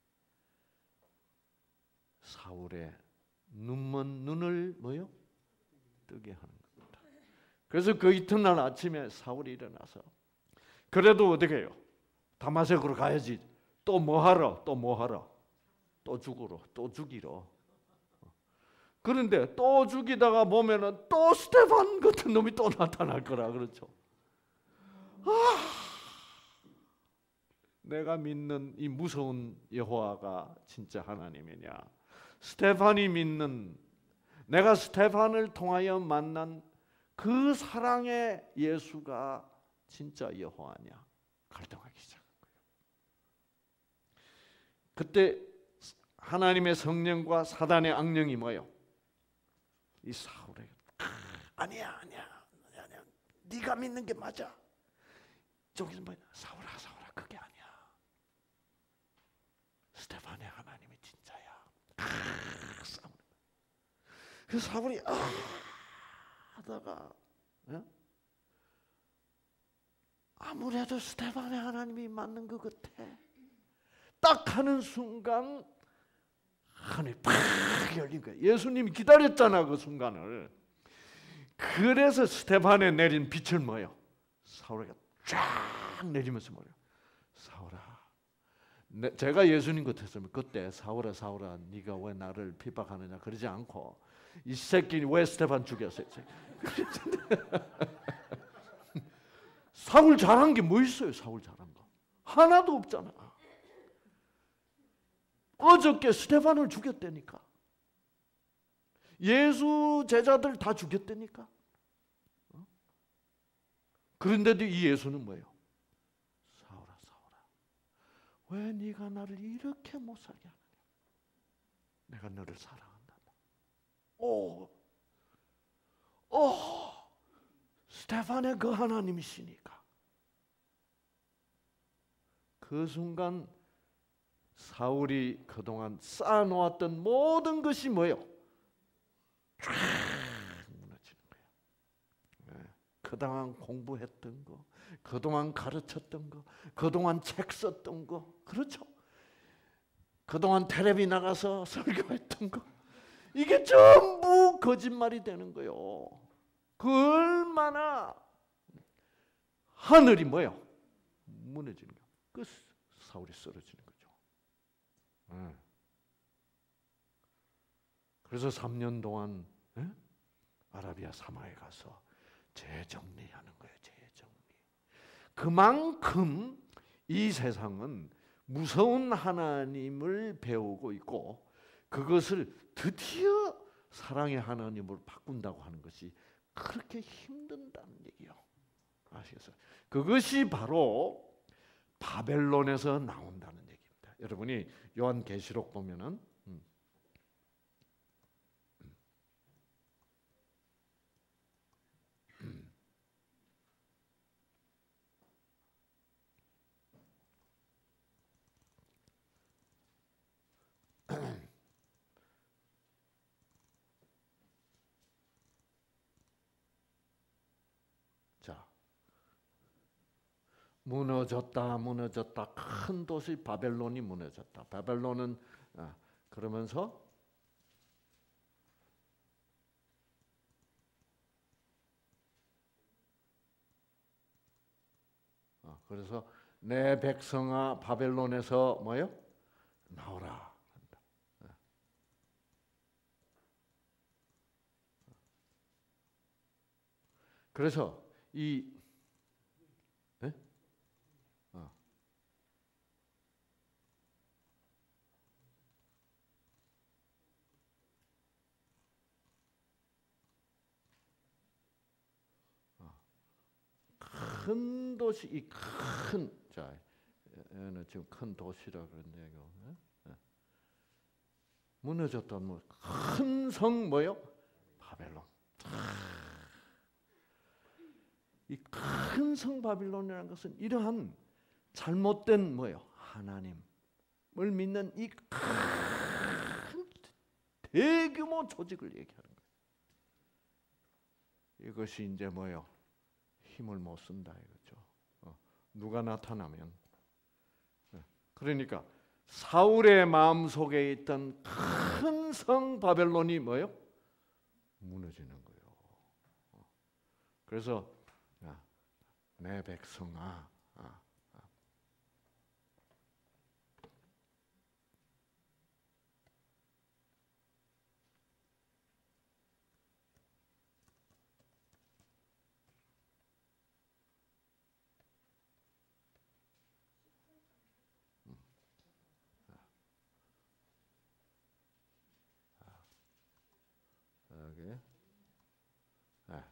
사울의 눈먼 눈을 뭐요? 뜨게 하는 겁니다. 그래서 그 이튿날 아침에 사울이 일어나서 그래도 어떻게 해요? 다마색으로 가야지. 또 뭐 하러? 또 뭐 하러? 또 죽으러, 또 죽이러. 그런데 또 죽이다가 보면은 또 스데반 같은 놈이 또 나타날 거라 그렇죠. 아, 내가 믿는 이 무서운 여호와가 진짜 하나님이냐? 스데반이 믿는 내가 스데반을 통하여 만난 그 사랑의 예수가 진짜 여호와냐? 갈등하기 시작한 거예요. 그때 하나님의 성령과 사단의 악령이 뭐예요? 이 사울에게 아니야 아니야 아니야 네가 믿는 게 맞아. 저기서 뭐야? 사울아 사울아 그게 아니야. 스데반의 하나님이 진짜야. 아, 싸우는 거야. 그 사울이 아 하다가 예? 아무래도 스데반의 하나님이 맞는 것 같아. 딱 하는 순간 하늘이 팍 열린 거야. 예수님이 기다렸잖아 그 순간을. 그래서 스데반에 내린 빛을 뭐요? 사울에게 쫙 내리면서 뭐요? 사울아, 내, 제가 예수님 같았으면 그때 사울아 사울아 네가 왜 나를 핍박하느냐 그러지 않고 이 새끼 왜 스데반 죽였어? 사울 잘한 게 뭐 있어요? 사울 잘한 거 하나도 없잖아. 어저께 스데반을 죽였다니까. 예수 제자들 다 죽였다니까. 어? 그런데도 이 예수는 뭐예요? 사울아 사울아 왜 네가 나를 이렇게 못 살게 하느냐. 내가 너를 사랑한다. 오, 오, 스데반의 그 하나님이시니까. 그 순간 사울이 그동안 쌓아놓았던 모든 것이 뭐예요? 쫙 무너지는 거예요. 그동안 공부했던 거, 그동안 가르쳤던 거, 그동안 책 썼던 거, 그렇죠? 그동안 텔레비 나가서 설교했던 거, 이게 전부 거짓말이 되는 거예요. 그 얼마나 하늘이 뭐예요? 무너지는 거예요. 그 사울이 쓰러지는 거죠. 네. 그래서 삼 년 동안 네? 아라비아 사마에 가서 재정리하는 거예요. 재정리. 그만큼 이 세상은 무서운 하나님을 배우고 있고 그것을 드디어 사랑의 하나님으로 바꾼다고 하는 것이 그렇게 힘든다는 얘기요. 아시겠어요? 그것이 바로 바벨론에서 나온다는 얘기입니다. 여러분이 요한계시록 보면은 음. 음. 자, 무너졌다, 무너졌다. 큰 도시 바벨론이 무너졌다. 바벨론은 아, 그러면서 아, 그래서 내 백성아 바벨론에서 뭐요? 나오라. 그래서 이 네? 어. 어. 큰 도시 이 큰 자, 얘는 지금 큰 도시라 그러는데 이거 네? 네. 무너졌던 뭐 큰 성 뭐요? 바벨론. 이 큰 성 바빌론이라는 것은 이러한 잘못된 뭐예요? 하나님을 믿는 이 큰 대규모 조직을 얘기하는 거예요. 이것이 이제 뭐예요? 힘을 못 쓴다 이거죠. 어, 누가 나타나면 그러니까 사울의 마음 속에 있던 큰 성 바벨론이 뭐예요? 무너지는 거예요. 어, 그래서 내 백성아, 아, 아. 음. 아. 여기, 네.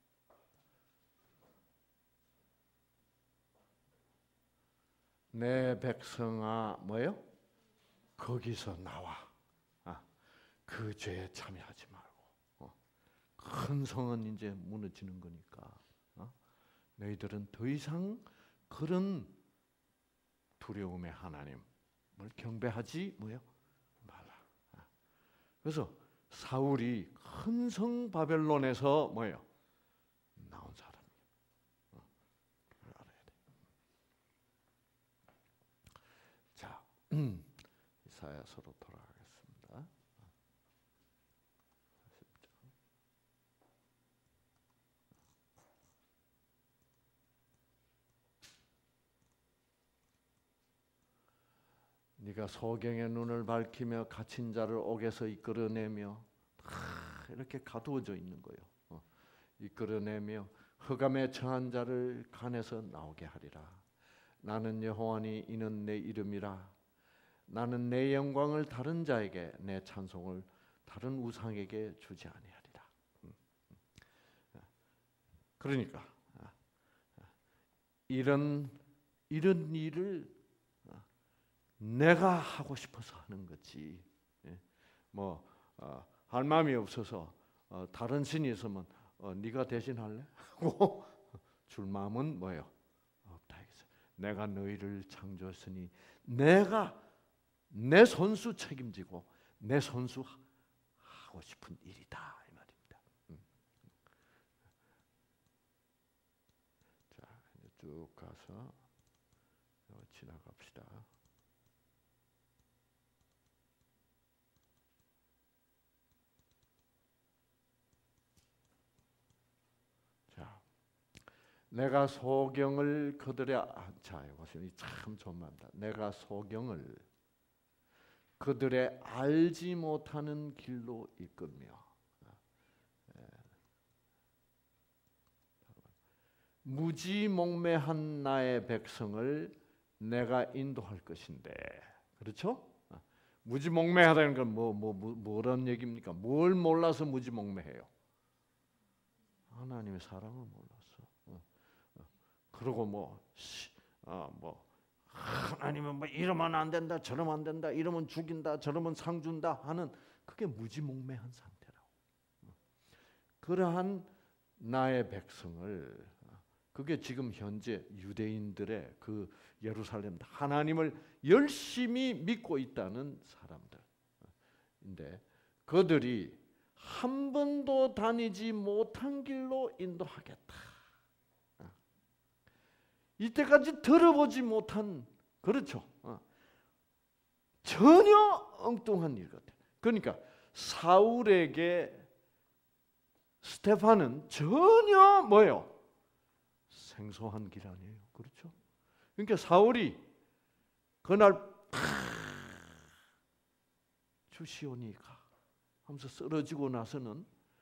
내 백성아 뭐요? 거기서 나와. 아, 그 죄에 참여하지 말고. 어. 큰 성은 이제 무너지는 거니까. 어? 너희들은 더 이상 그런 두려움의 하나님, 뭘 경배하지 뭐요 말라. 그래서 사울이 큰성 바벨론에서 뭐예요 나온 사람이에요. 그걸 알아야 돼. 자, 음, 이사야서로 돌아가겠습니다. 네가 소경의 눈을 밝히며 갇힌 자를 옥에서 이끌어내며 다 이렇게 가두어져 있는 거예요. 어. 이끌어내며 흑암에 처한 자를 간에서 나오게 하리라. 나는 여호와니 이는 내 이름이라. 나는 내 영광을 다른 자에게 내 찬송을 다른 우상에게 주지 아니하리라. 음. 그러니까 이런 이런 일을 내가 하고 싶어서 하는 거지. 뭐 어, 할 마음이 없어서 어, 다른 신이 있으면 어, 네가 대신할래? 하고 줄 마음은 뭐예요? 없다 이거죠. 내가 너희를 창조했으니 내가 내 손수 책임지고 내 손수 하고 싶은 일이다 이 말입니다. 음. 자 이제 쭉 가서 지나갑시다. 내가 소경을 그들의 아, 자 이것이 참 좋은 말입니다. 내가 소경을 그들의 알지 못하는 길로 이끌며 무지몽매한 나의 백성을 내가 인도할 것인데, 그렇죠? 무지몽매하다는 건 뭐 뭐 뭐, 뭐란 얘기입니까? 뭘 몰라서 무지몽매해요? 하나님의 사랑을 몰라서. 그리고 뭐, 어, 뭐 하나님은 뭐 이러면 안 된다, 저러면 안 된다, 이러면 죽인다, 저러면 상 준다 하는 그게 무지몽매한 상태라고. 그러한 나의 백성을, 그게 지금 현재 유대인들의 그 예루살렘 하나님을 열심히 믿고 있다는 사람들인데, 그들이 한 번도 다니지 못한 길로 인도하겠다. 이때까지 들어보지 못한, 그렇죠? 어. 전혀 엉뚱한 일 같아요. 그러니까 사울에게 스테판은 전혀 뭐예요? 생소한 길 아니에요. 그렇죠? 그러니까 사울이 그날 주시오니가 하면서 쓰러지고 나서는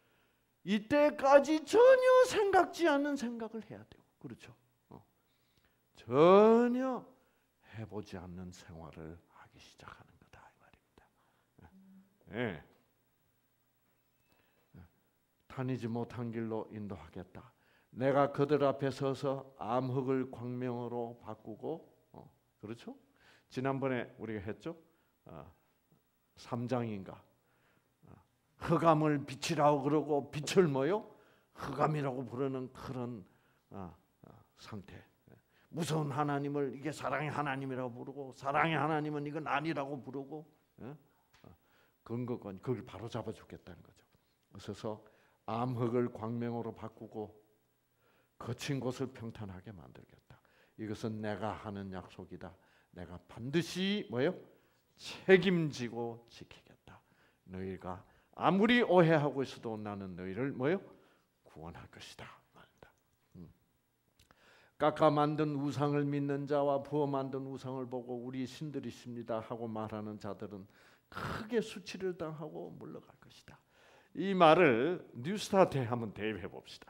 이때까지 전혀 생각지 않는 생각을 해야 돼요. 그렇죠? 전혀 해보지 않는 생활을 하기 시작하는 거다 이 말입니다. 예. 다니지 못한 길로 인도하겠다. 내가 그들 앞에 서서 암흑을 광명으로 바꾸고, 어, 그렇죠? 지난번에 우리가 했죠? 어, 삼 장인가? 어, 흑암을 빛이라고 그러고 빛을 뭐요? 흑암이라고 부르는 그런 어, 어, 상태. 무서운 하나님을 이게 사랑의 하나님이라고 부르고, 사랑의 하나님은 이건 아니라고 부르고, 예? 근거건 그걸 바로 잡아 주겠다는 거죠. 그래서 암흑을 광명으로 바꾸고 거친 곳을 평탄하게 만들겠다. 이것은 내가 하는 약속이다. 내가 반드시 뭐요? 책임지고 지키겠다. 너희가 아무리 오해하고 있어도 나는 너희를 뭐요? 구원할 것이다. 깎아 만든 우상을 믿는 자와 부어 만든 우상을 보고 우리 신들이십니다 하고 말하는 자들은 크게 수치를 당하고 물러갈 것이다. 이 말을 뉴스타트에 한번 대입해 봅시다.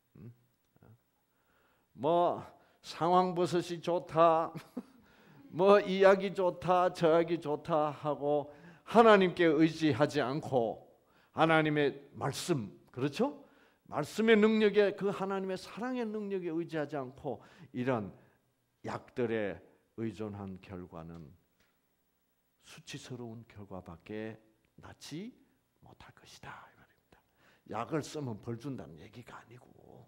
뭐 상황 버섯이 좋다, 뭐 이야기 좋다, 저 이야기 좋다 하고 하나님께 의지하지 않고 하나님의 말씀, 그렇죠? 말씀의 능력에, 그 하나님의 사랑의 능력에 의지하지 않고 이런 약들에 의존한 결과는 수치스러운 결과밖에 낳지 못할 것이다 이 말입니다. 약을 쓰면 벌 준다는 얘기가 아니고,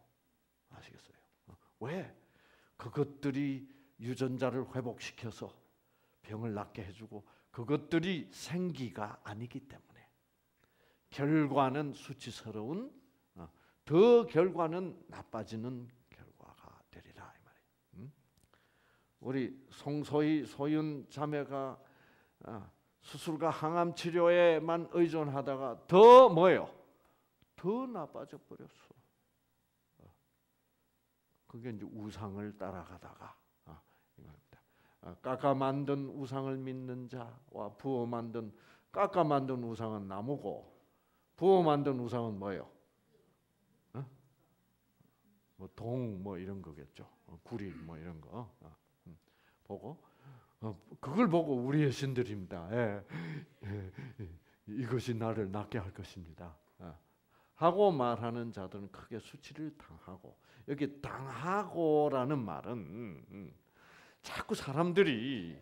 아시겠어요? 왜? 그것들이 유전자를 회복시켜서 병을 낫게 해주고 그것들이 생기가 아니기 때문에 결과는 수치스러운 어, 더 결과는 나빠지는 결과가 되리라 이 말이에요. 음? 우리 송소희 소윤 자매가 어, 수술과 항암 치료에만 의존하다가 더 뭐예요? 더 나빠져 버렸어. 어. 그게 이제 우상을 따라가다가 어, 이겁니다. 어, 깎아 만든 우상을 믿는 자와 부어 만든 깎아 만든 우상은 나무고 부어 만든 우상은 뭐예요? 어? 뭐 동 뭐 이런 거겠죠. 어, 구리 뭐 이런 거 어, 음, 보고 어, 그걸 보고 우리의 신들입니다. 예. 예. 이것이 나를 낫게 할 것입니다. 어. 하고 말하는 자들은 크게 수치를 당하고 여기 당하고라는 말은 음, 음, 자꾸 사람들이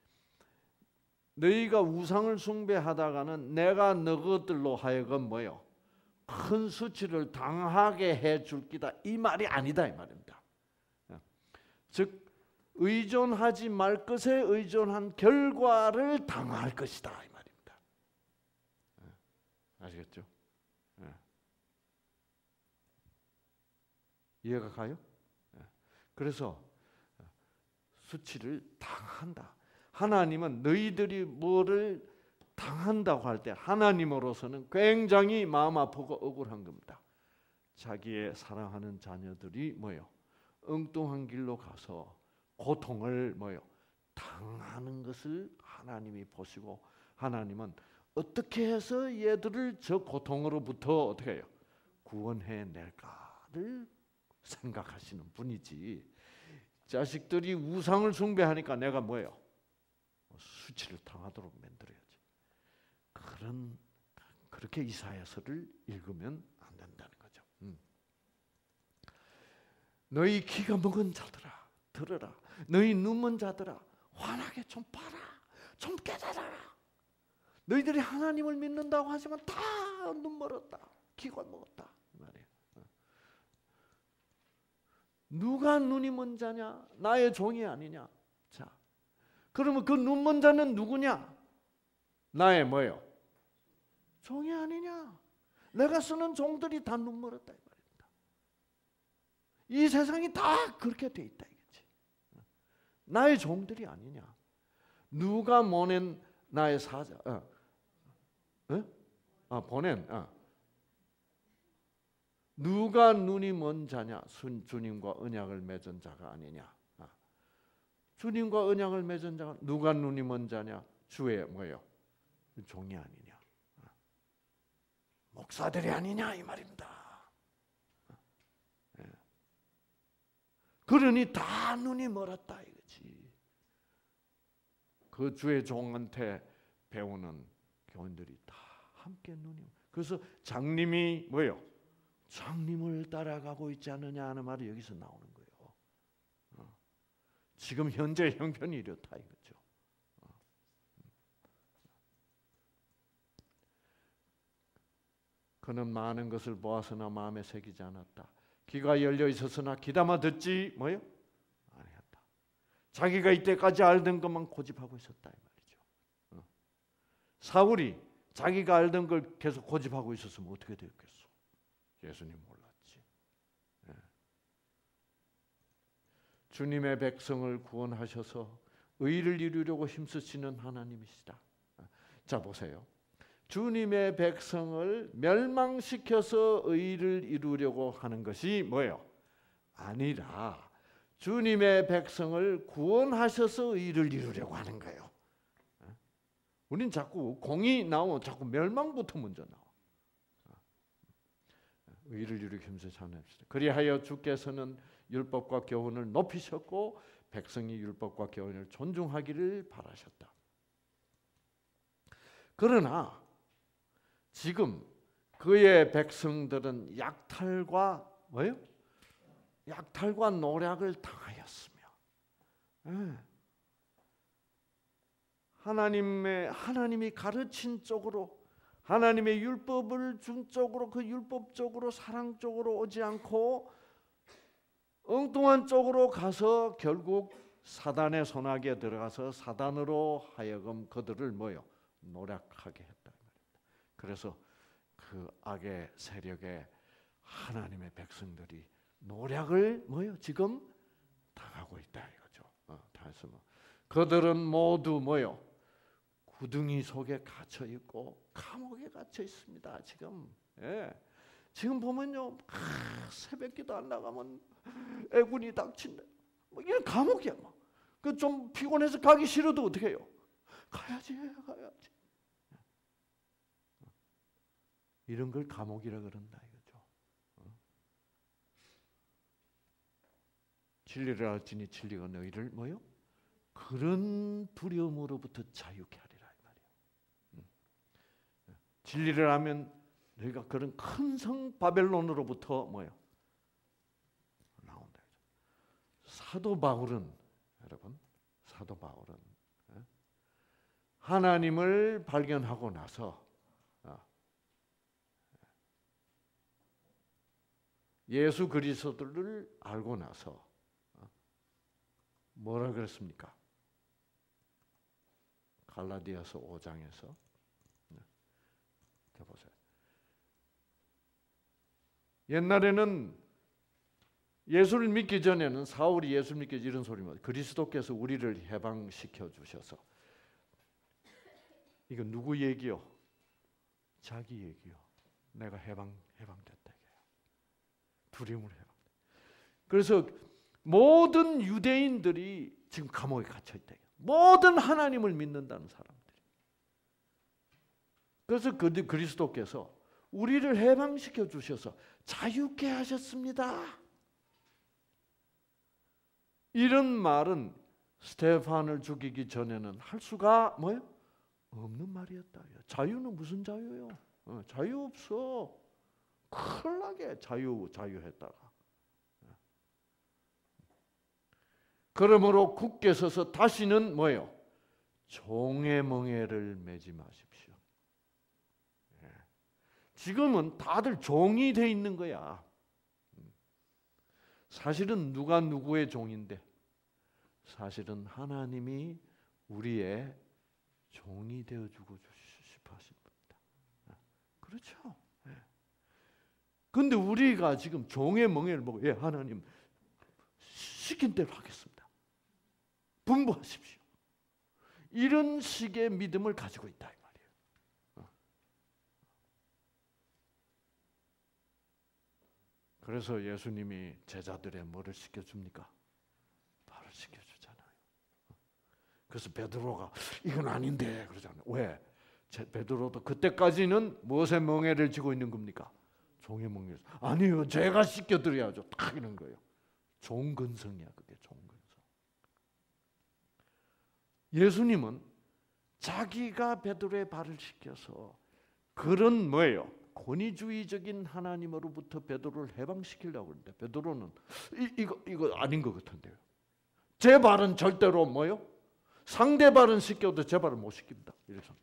너희가 우상을 숭배하다가는 내가 너희들로 하여금 뭐요? 큰 수치를 당하게 해줄 기다 이 말이 아니다 이 말입니다. 즉 의존하지 말 것에 의존한 결과를 당할 것이다 이 말입니다. 아시겠죠? 이해가 가요? 그래서 수치를 당한다. 하나님은 너희들이 뭐를 당한다고 할 때 하나님으로서는 굉장히 마음 아프고 억울한 겁니다. 자기의 사랑하는 자녀들이 뭐요? 엉뚱한 길로 가서 고통을 뭐요? 당하는 것을 하나님이 보시고 하나님은 어떻게 해서 얘들을 저 고통으로부터 어떻게 해요? 구원해 낼까를 생각하시는 분이지. 자식들이 우상을 숭배하니까 내가 뭐예요? 수치를 당하도록 만들어야지. 그런 그렇게 이사야서를 읽으면 안 된다는 거죠. 음. 너희 귀가 먹은 자들아 들으라. 너희 눈먼 자들아 환하게 좀 봐라. 좀 깨달아라. 너희들이 하나님을 믿는다고 하지만 다 눈 멀었다. 귀가 먹었다. 말이에요. 누가 눈이 먼 자냐? 나의 종이 아니냐? 자, 그러면 그 눈 먼 자는 누구냐? 나의 뭐예요? 종이 아니냐? 내가 쓰는 종들이 다 눈 멀었다 이 말입니다. 이 세상이 다 그렇게 돼 있다 이거지. 나의 종들이 아니냐? 누가 보낸 나의 사자? 어. 어? 아 보낸. 어. 누가 눈이 먼 자냐? 순 주님과 언약을 맺은 자가 아니냐? 아. 주님과 언약을 맺은 자가 누가 눈이 먼 자냐? 주의 뭐예요? 종이 아니냐? 아. 목사들이 아니냐 이 말입니다. 아. 예. 그러니 다 눈이 멀었다 이거지. 그 주의 종한테 배우는 교인들이 다 함께 눈이. 그래서 장님이 뭐예요? 장님을 따라가고 있지 않느냐 하는 말이 여기서 나오는 거예요. 어. 지금 현재 형편이 이렇다 이거죠. 어. 그는 많은 것을 보았으나 마음에 새기지 않았다. 귀가 열려 있었으나 귀담아 듣지 뭐요? 아니었다. 자기가 이때까지 알던 것만 고집하고 있었다 이 말이죠. 어. 사울이 자기가 알던 걸 계속 고집하고 있었으면 어떻게 됐겠어? 예수님 몰랐지. 예. 주님의 백성을 구원하셔서 의를 이루려고 힘쓰시는 하나님이시다. 자 보세요. 주님의 백성을 멸망시켜서 의를 이루려고 하는 것이 뭐예요? 아니라 주님의 백성을 구원하셔서 의를 이루려고 하는 거예요. 우린 자꾸 공이 나오면 자꾸 멸망부터 먼저 나와. 의를 이루기 힘쓰지 않읍시다. 그리하여 주께서는 율법과 교훈을 높이셨고 백성이 율법과 교훈을 존중하기를 바라셨다. 그러나 지금 그의 백성들은 약탈과 뭐요? 약탈과 노략을 당하였으며, 예. 하나님의 하나님이 가르친 쪽으로. 하나님의 율법을 준 쪽으로 그 율법 쪽으로 사랑 쪽으로 오지 않고 엉뚱한 쪽으로 가서 결국 사단의 손아귀에 들어가서 사단으로 하여금 그들을 뭐요? 노략하게 했다. 그래서 그 악의 세력에 하나님의 백성들이 노략을 뭐요? 지금 당하고 있다 이거죠. 어, 다시 뭐 그들은 모두 뭐요? 구덩이 속에 갇혀 있고 감옥에 갇혀 있습니다. 지금. 예. 지금 보면요, 아, 새벽기도 안 나가면 애군이 닥친다. 뭐 이런 감옥이야. 뭐. 그 좀 피곤해서 가기 싫어도 어떻게 해요? 가야지, 가야지. 이런 걸 감옥이라 그런다 이거죠. 어? 진리를 알지니 진리가 너희를 뭐요? 그런 두려움으로부터 자유케 하리라 이 말이에요. 음. 진리를 하면 너희가 그런 큰 성 바벨론으로부터 뭐요? 나온다. 사도 바울은 여러분, 사도 바울은 하나님을 발견하고 나서 예수 그리스도를 알고 나서 뭐라 그랬습니까? 갈라디아서 오 장에서 자 보세요. 옛날에는 예수를 믿기 전에는 사울이 예수 믿기 전 이런 소리만 그리스도께서 우리를 해방시켜 주셔서 이거 누구 얘기요? 자기 얘기요. 내가 해방 해방됐다 이거예요. 두려움을 해방. 그래서 모든 유대인들이 지금 감옥에 갇혀 있다. 모든 하나님을 믿는다는 사람들이. 그래서 그 그리스도께서 우리를 해방시켜 주셔서 자유케 하셨습니다. 이런 말은 스테판을 죽이기 전에는 할 수가 뭐요? 없는 말이었다. 자유는 무슨 자유요? 어, 자유 없어. 큰일 나게 자유 자유했다가. 그러므로 굳게 서서 다시는 뭐요? 종의 멍에를 매지 마십시오. 지금은 다들 종이 돼 있는 거야. 사실은 누가 누구의 종인데 사실은 하나님이 우리의 종이 되어주고 싶어 하신 분이다. 그렇죠. 그런데 우리가 지금 종의 멍에를 보고 예, 하나님 시킨 대로 하겠습니다. 분부하십시오. 이런 식의 믿음을 가지고 있다 이 말이에요. 그래서 예수님이 제자들의 뭐를 시켜줍니까? 말을 시켜주잖아요. 그래서 베드로가 이건 아닌데 그러잖아요. 왜? 베드로도 그때까지는 무엇의 멍에를 쥐고 있는 겁니까? 종의 멍에. 아니요, 제가 시켜드려야죠. 딱 이런 거예요. 종근성이야, 그게 종근성. 예수님은 자기가 베드로의 발을 씻겨서 그런 뭐예요? 권위주의적인 하나님으로부터 베드로를 해방시키려고 그러는데 베드로는 이, 이거 이거 아닌 것 같은데요. 제 발은 절대로 뭐요? 상대 발은 씻겨도 제 발은 못 씻깁니다. 이래서.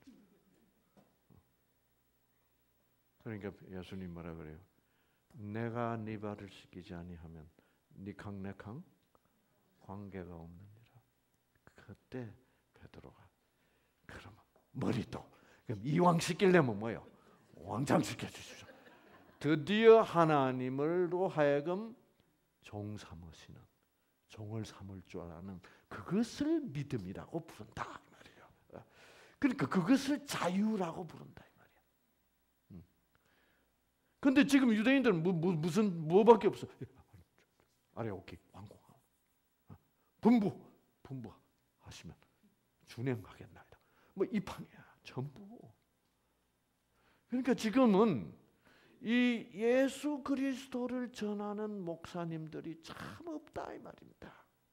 그러니까 예수님 뭐라 그래요? 내가 네 발을 씻기지 아니하면 네 강내강 관계가 없느니라. 그때 베드로가 그러면 머리도 그럼 이왕 씻기려면 뭐요? 왕창 씻겨주시죠. 드디어 하나님으로 하여금 종 삼으시는 종을 삼을 줄 아는 그것을 믿음이라고 부른다 이 말이에요. 그러니까 그것을 자유라고 부른다 이 말이에요. 그런데 지금 유대인들은 뭐, 뭐, 무슨 뭐밖에 없어. 아래 오케이 왕공 분부 분부하시면 준행하겠나이다. 뭐 이 판이야 전부. 그러니까 지금은 이 예수 그리스도를 전하는 목사님들이 참 없다 이 말입니다.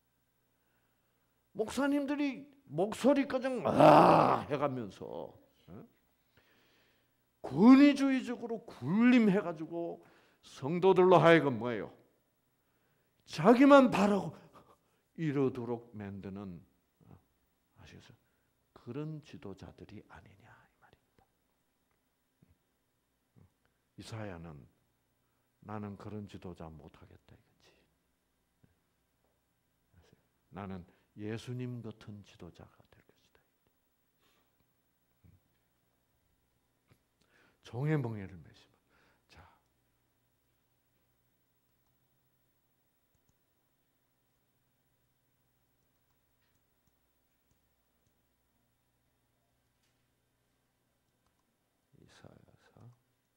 목사님들이 목소리까지 아 해가면서 권위주의적으로 군림해가지고 성도들로 하여금 뭐예요? 자기만 바라고 이러도록 만드는 아시겠어요? 그런 지도자들이 아니냐 이 말입니다. 이사야는 나는 그런 지도자 못하겠다 이거지. 나는 예수님 같은 지도자가 될 것이다. 종의 멍에를 매시면 자 이사야서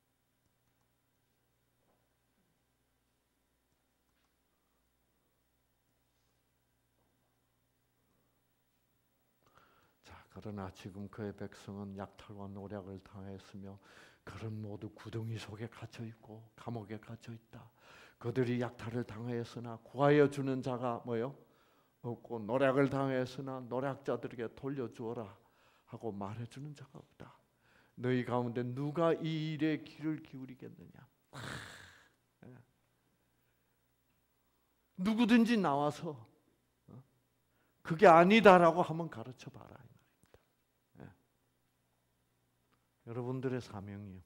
그러나 지금 그의 백성은 약탈과 노략을 당했으며 그런 모두 구덩이 속에 갇혀 있고 감옥에 갇혀 있다. 그들이 약탈을 당하였으나 구하여 주는 자가 뭐요? 없고 노략을 당하였으나 노략자들에게 돌려주어라 하고 말해주는 자가 없다. 너희 가운데 누가 이 일에 귀를 기울이겠느냐? 누구든지 나와서 그게 아니다라고 한번 가르쳐봐라. 여러분들의 사명이요.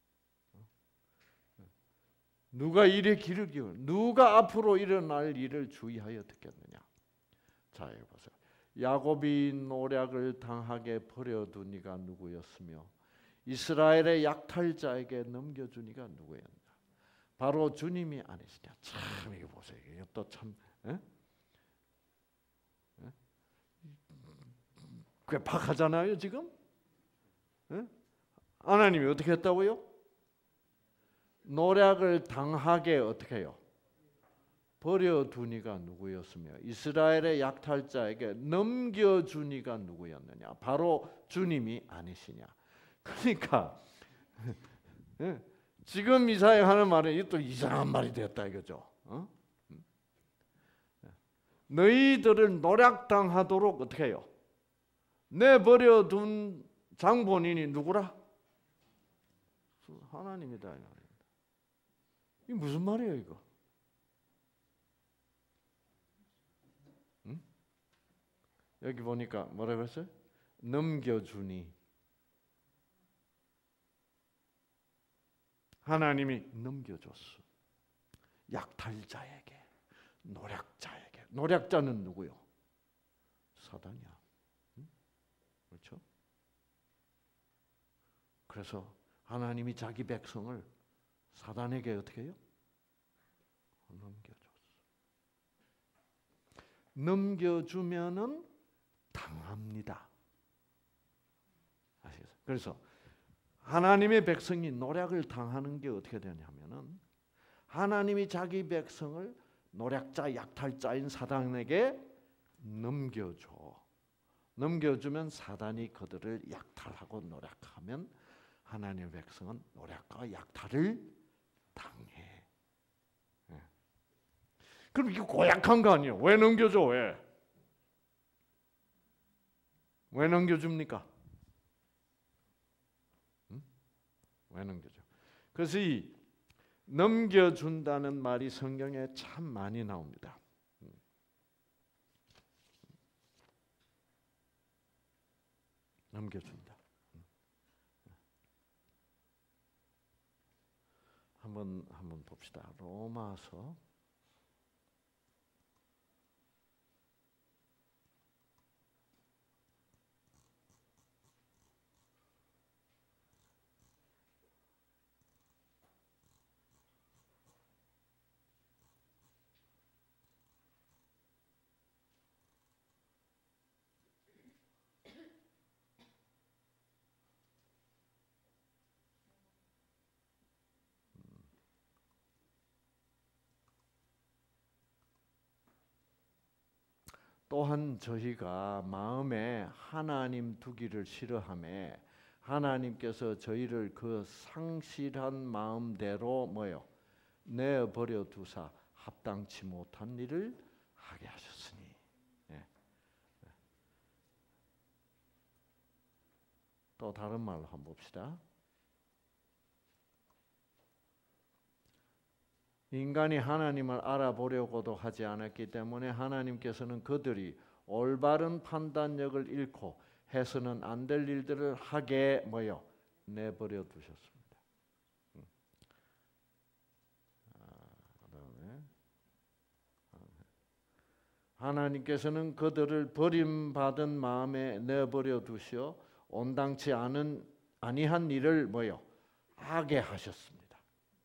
누가 일에 귀를 기울, 누가 앞으로 일어날 일을 주의하여 듣겠느냐. 자, 여기 보세요. 야곱이 노략을 당하게 버려둔 이가 누구였으며 이스라엘의 약탈자에게 넘겨준 이가 누구였냐. 바로 주님이 아니시냐. 참 이거 보세요. 이게 또 참 괴팍하잖아요 지금. 에? 하나님이 어떻게 했다고요? 노략을 당하게 어떻게 해요? 버려두니가 누구였으며 이스라엘의 약탈자에게 넘겨주니가 누구였느냐? 바로 주님이 아니시냐? 그러니까 지금 이사야 하는 말은 또 이상한 말이 됐다 이거죠. 어? 너희들을 노략당하도록 어떻게 해요? 내버려둔 장본인이 누구라? 하나님이다. 이게 무슨 말이에요 이거? 응? 여기 보니까 뭐라고 했어요? 넘겨주니. 하나님이 넘겨줬어. 약탈자에게, 노략자에게. 노략자는 누구요? 사단이야. 응? 그렇죠? 그래서 하나님이 자기 백성을 사단에게 어떻게 해요? 넘겨줬어. 넘겨주면은 당합니다. 아시겠어요? 그래서 하나님의 백성이 노략을 당하는 게 어떻게 되냐면은 하나님이 자기 백성을 노략자, 약탈자인 사단에게 넘겨줘. 넘겨주면 사단이 그들을 약탈하고 노략하면 하나님의 백성은 노략과 약탈을 당해. 예. 그럼 이게 고약한 거 아니에요? 왜 넘겨줘? 왜? 왜 넘겨줍니까? 응? 왜 넘겨줘? 그래서 이 넘겨준다는 말이 성경에 참 많이 나옵니다. 넘겨준다. 한번 한번 봅시다. 로마서 또한 저희가 마음에 하나님 두기를 싫어하며 하나님께서 저희를 그 상실한 마음대로 뭐요? 내버려 두사 합당치 못한 일을 하게 하셨으니. 예. 또 다른 말로 한번 봅시다. 인간이 하나님을 알아보려고도 하지 않았기 때문에 하나님께서는 그들이 올바른 판단력을 잃고 해서는 안 될 일들을 하게 뭐요? 내버려 두셨습니다. 아, 그다음에 하나님께서는 그들을 버림받은 마음에 내버려 두시어 온당치 않은 아니한 일을 뭐요? 하게 하셨습니다.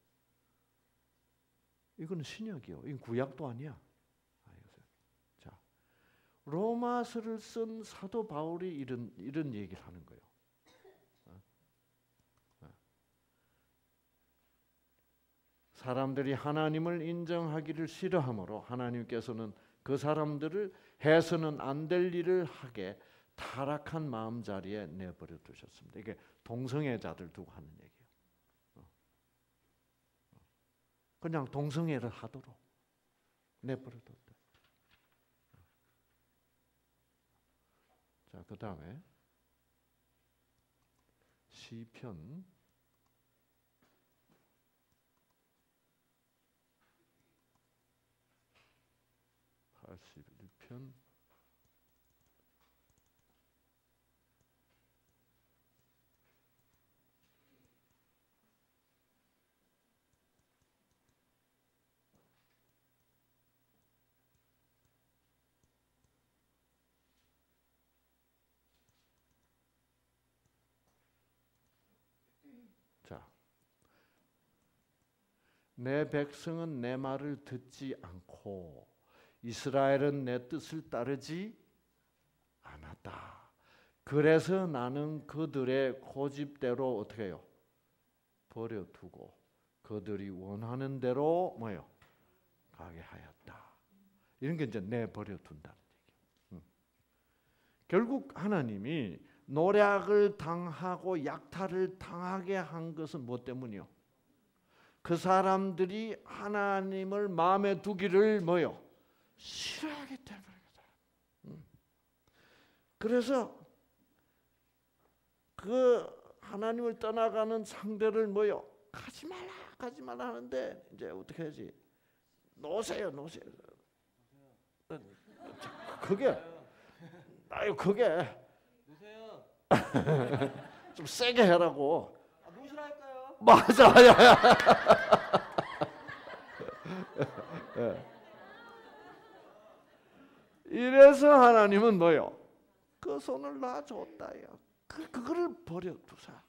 이건 신약이요. 이건 구약도 아니야. 자, 로마서를 쓴 사도 바울이 이런 이런 얘기를 하는 거예요. 사람들이 하나님을 인정하기를 싫어하므로 하나님께서는 그 사람들을 해서는 안 될 일을 하게 타락한 마음자리에 내버려 두셨습니다. 이게 동성애자들 두고 하는 얘기예요. 그냥 동성애를 하도록 내버려 뒀다. 자, 그 다음에 시편 팔십일 편 자, 내 백성은 내 말을 듣지 않고 이스라엘은 내 뜻을 따르지 않았다. 그래서 나는 그들의 고집대로 어떻게 해요? 버려두고 그들이 원하는 대로 뭐요? 가게 하였다. 이런 게 이제 내버려 둔다는 얘기예요. 음. 결국 하나님이 노략을 당하고 약탈을 당하게 한 것은 뭐 때문이요? 그 사람들이 하나님을 마음에 두기를 뭐요? 싫어하기 때문이다. 음. 그래서 그 하나님을 떠나가는 상대를 뭐요? 가지 말라, 가지 말라 하는데 이제 어떻게 하지? 놓으세요, 놓으세요. 그게 아유 그게 놓으세요. 좀 세게 해라고. 아, 놓으시라니까요. 맞아요. 예. 이래서 하나님은 뭐요? 그 손을 놔줬다요. 그 그거를 버려두사.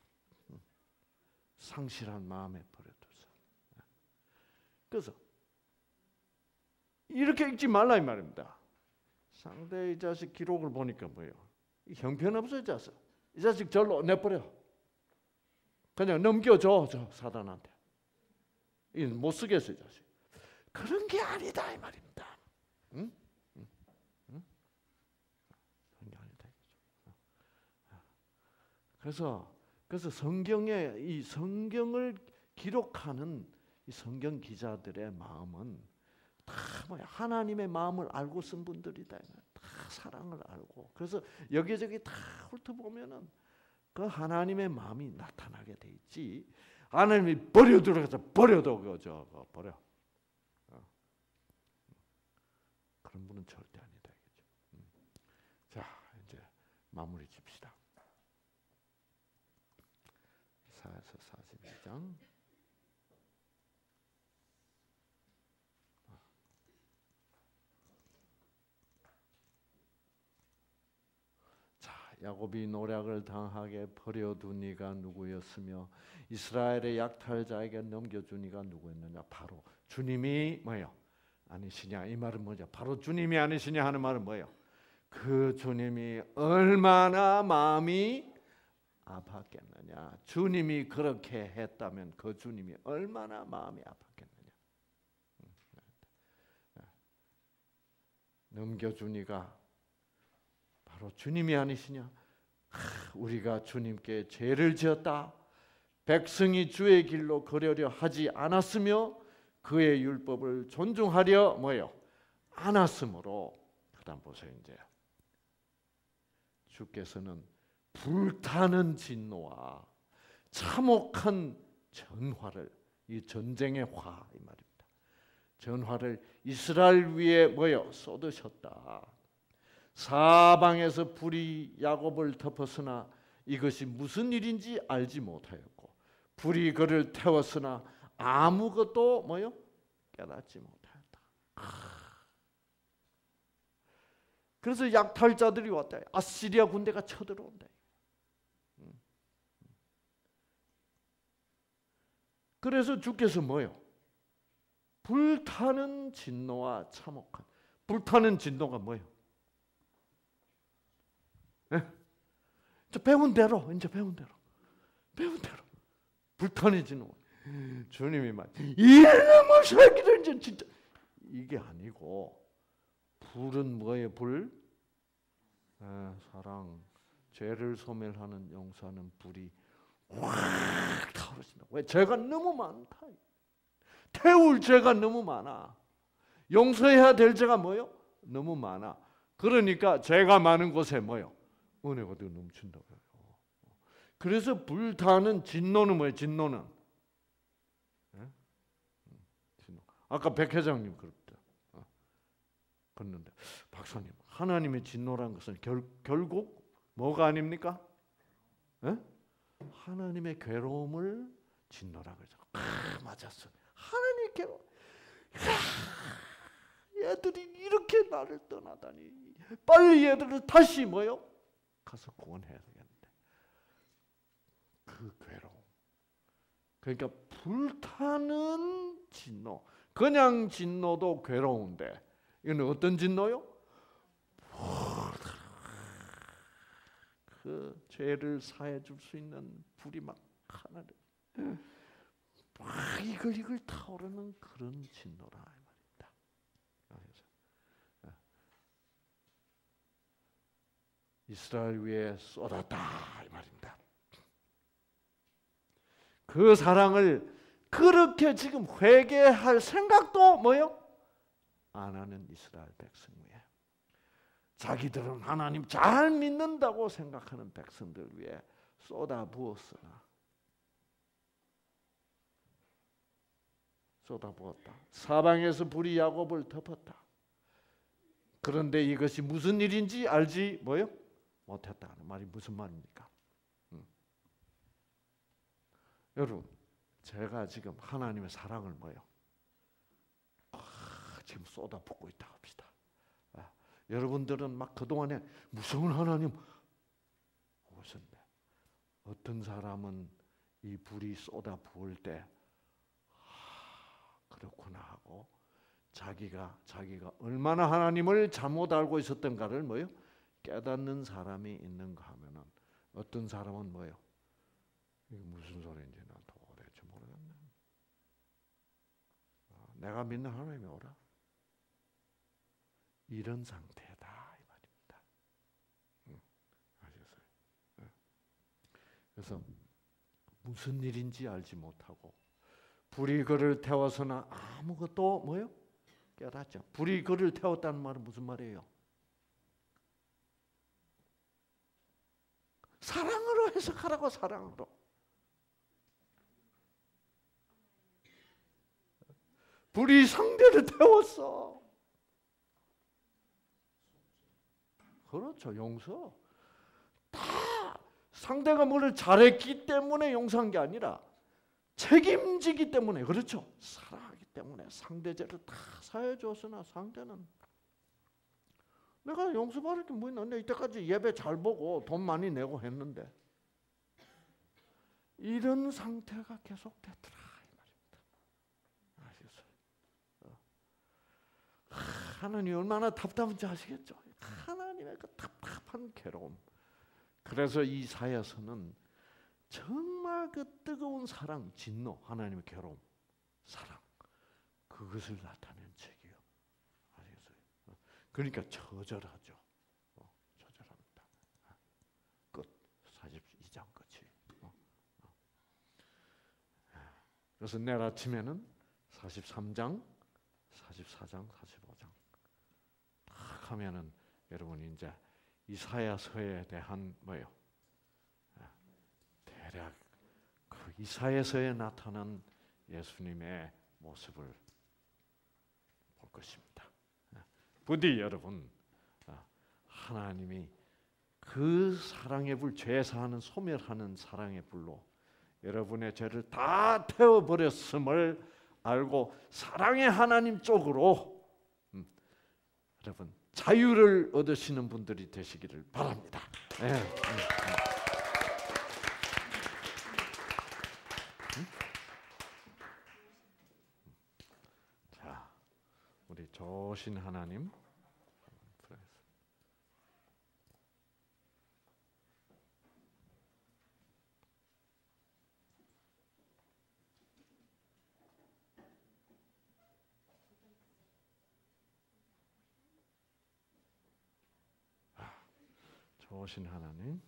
상실한 마음에 버려두사. 그래서 이렇게 읽지 말라 이 말입니다. 상대의 자식 기록을 보니까 뭐예요? 형편없어 이 자식. 이 자식 절로 내버려. 그냥 넘겨줘 저 사단한테. 못 쓰겠어 이 자식. 그런 게 아니다 이 말입니다. 응? 응? 응? 그런 게 아니다. 그래서 그래서 성경에 이 성경을 기록하는 이 성경 기자들의 마음은 다 뭐야 하나님의 마음을 알고 쓴 분들이다. 다 사랑을 알고 그래서 여기저기 다 훑어보면은 그 하나님의 마음이 나타나게 돼 있지. 하나님이 버려 들어가서 버려도 그저 버려. 어. 그런 분은 절대 아니다 이거죠. 음. 자 이제 마무리 짓시다. 이사야서 사십이 장. 야곱이 노략을 당하게 버려둔 이가 누구였으며 이스라엘의 약탈자에게 넘겨준 이가 누구였느냐? 바로 주님이 뭐예요? 아니시냐? 이 말은 뭐죠? 바로 주님이 아니시냐 하는 말은 뭐예요? 그 주님이 얼마나 마음이 아팠겠느냐? 주님이 그렇게 했다면 그 주님이 얼마나 마음이 아팠겠느냐? 넘겨준 이가 바로 주님이 아니시냐? 하, 우리가 주님께 죄를 지었다. 백성이 주의 길로 걸으려 하지 않았으며 그의 율법을 존중하려 뭐요? 않았으므로 그다음 보세요 이제 주께서는 불타는 진노와 참혹한 전화를 이 전쟁의 화 이 말입니다. 전화를 이스라엘 위에 뭐요? 쏟으셨다. 사방에서 불이 야곱을 덮었으나 이것이 무슨 일인지 알지 못하였고 불이 그를 태웠으나 아무것도 뭐요? 깨닫지 못하였다. 아. 그래서 약탈자들이 왔다. 아시리아 군대가 쳐들어온다. 그래서 주께서 뭐요? 불타는 진노와 참혹한. 불타는 진노가 뭐예요? 네? 저 배운 대로, 이제 배운 대로, 배운 대로 불타는 진노. 주님이 말, 이놈의 새끼들 이제 진짜 이게 아니고 불은 뭐예요? 불? 네, 사랑, 죄를 소멸하는 용서하는 불이 확 타오르신다. 왜? 죄가 너무 많다. 태울 죄가 너무 많아. 용서해야 될 죄가 뭐요? 너무 많아. 그러니까 죄가 많은 곳에 뭐요? 은혜가 더 넘친다고요. 그래서 불타는 진노는 뭐예요? 진노는 네? 진노. 아까 백 회장님 그랬다. 어. 그랬는데 박사님, 하나님의 진노라는 것은 결, 결국 뭐가 아닙니까? 네? 하나님의 괴로움을 진노라 그러죠. 아, 맞았어. 하나님의 괴로움. 야, 얘들이 이렇게 나를 떠나다니. 빨리 얘들을 다시 뭐요? 가서 구원해야 되겠는데. 그 괴로움. 그러니까 불타는 진노. 그냥 진노도 괴로운데 이건 어떤 진노요? 그 죄를 사해 줄 수 있는 불이 막 하나를 막 이걸 이걸 타오르는 그런 진노라 이 말입니다. 이스라엘 위에 쏟았다 이 말입니다. 그 사랑을 그렇게 지금 회개할 생각도 뭐요? 안 하는 이스라엘 백성 위에, 자기들은 하나님 잘 믿는다고 생각하는 백성들 위에 쏟아부었으나 쏟아부었다. 사방에서 불이 야곱을 덮었다. 그런데 이것이 무슨 일인지 알지 뭐요? 못했다는 말이 무슨 말입니까? 음. 여러분, 제가 지금 하나님의 사랑을 뭐요? 아, 지금 쏟아붓고 있다 합시다. 아, 여러분들은 막 그동안에 무서운 하나님 오셨네. 어떤 사람은 이 불이 쏟아부을 때 아, 그렇구나 하고 자기가 자기가 얼마나 하나님을 잘못 알고 있었던가를 뭐요? 깨닫는 사람이 있는가 하면은 어떤 사람은 뭐요? 이게 무슨 소리인지 난 도대체 모르겠네. 내가 믿는 하나님이 오라. 이런 상태다 이 말입니다. 응, 아시겠어요? 네. 그래서 무슨 일인지 알지 못하고 불이 그를 태워서나 아무것도 뭐요? 깨닫죠. 불이 그를 태웠다는 말은 무슨 말이에요? 사랑으로 해석하라고. 사랑으로. 불이 상대를 태웠어. 그렇죠. 용서. 다 상대가 뭐를 잘했기 때문에 용서한 게 아니라 책임지기 때문에, 그렇죠. 사랑하기 때문에 상대 죄를 다 사해줬으나 상대는 내가 용서받을 게 뭐 있나? 내가 이때까지 예배 잘 보고 돈 많이 내고 했는데 이런 상태가 계속되더라 이 말입니다. 아시겠어요? 어. 하나님이 얼마나 답답한지 아시겠죠? 하나님의 그 답답한 괴로움. 그래서 이사야서는 정말 그 뜨거운 사랑, 진노, 하나님의 괴로움, 사랑, 그것을 나타낸 책이에요. 아시겠어요? 어. 그러니까 처절하죠. 어, 처절합니다. 끝. 사십이 장 끝이. 어, 어. 그래서 내일 아침에는 사십삼 장, 사십사 장, 사십오 장 딱 하면은 여러분이 이제 이사야서에 대한 뭐예요? 대략 그 이사야서에 나타난 예수님의 모습을 볼 것입니다. 부디 여러분, 하나님이 그 사랑의 불, 죄 사하는 소멸하는 사랑의 불로 여러분의 죄를 다 태워버렸음을 알고 사랑의 하나님 쪽으로 음, 여러분 자유를 얻으시는 분들이 되시기를 바랍니다. 네. 네. 자, 우리 좋으신 하나님, 좋으신 하나님,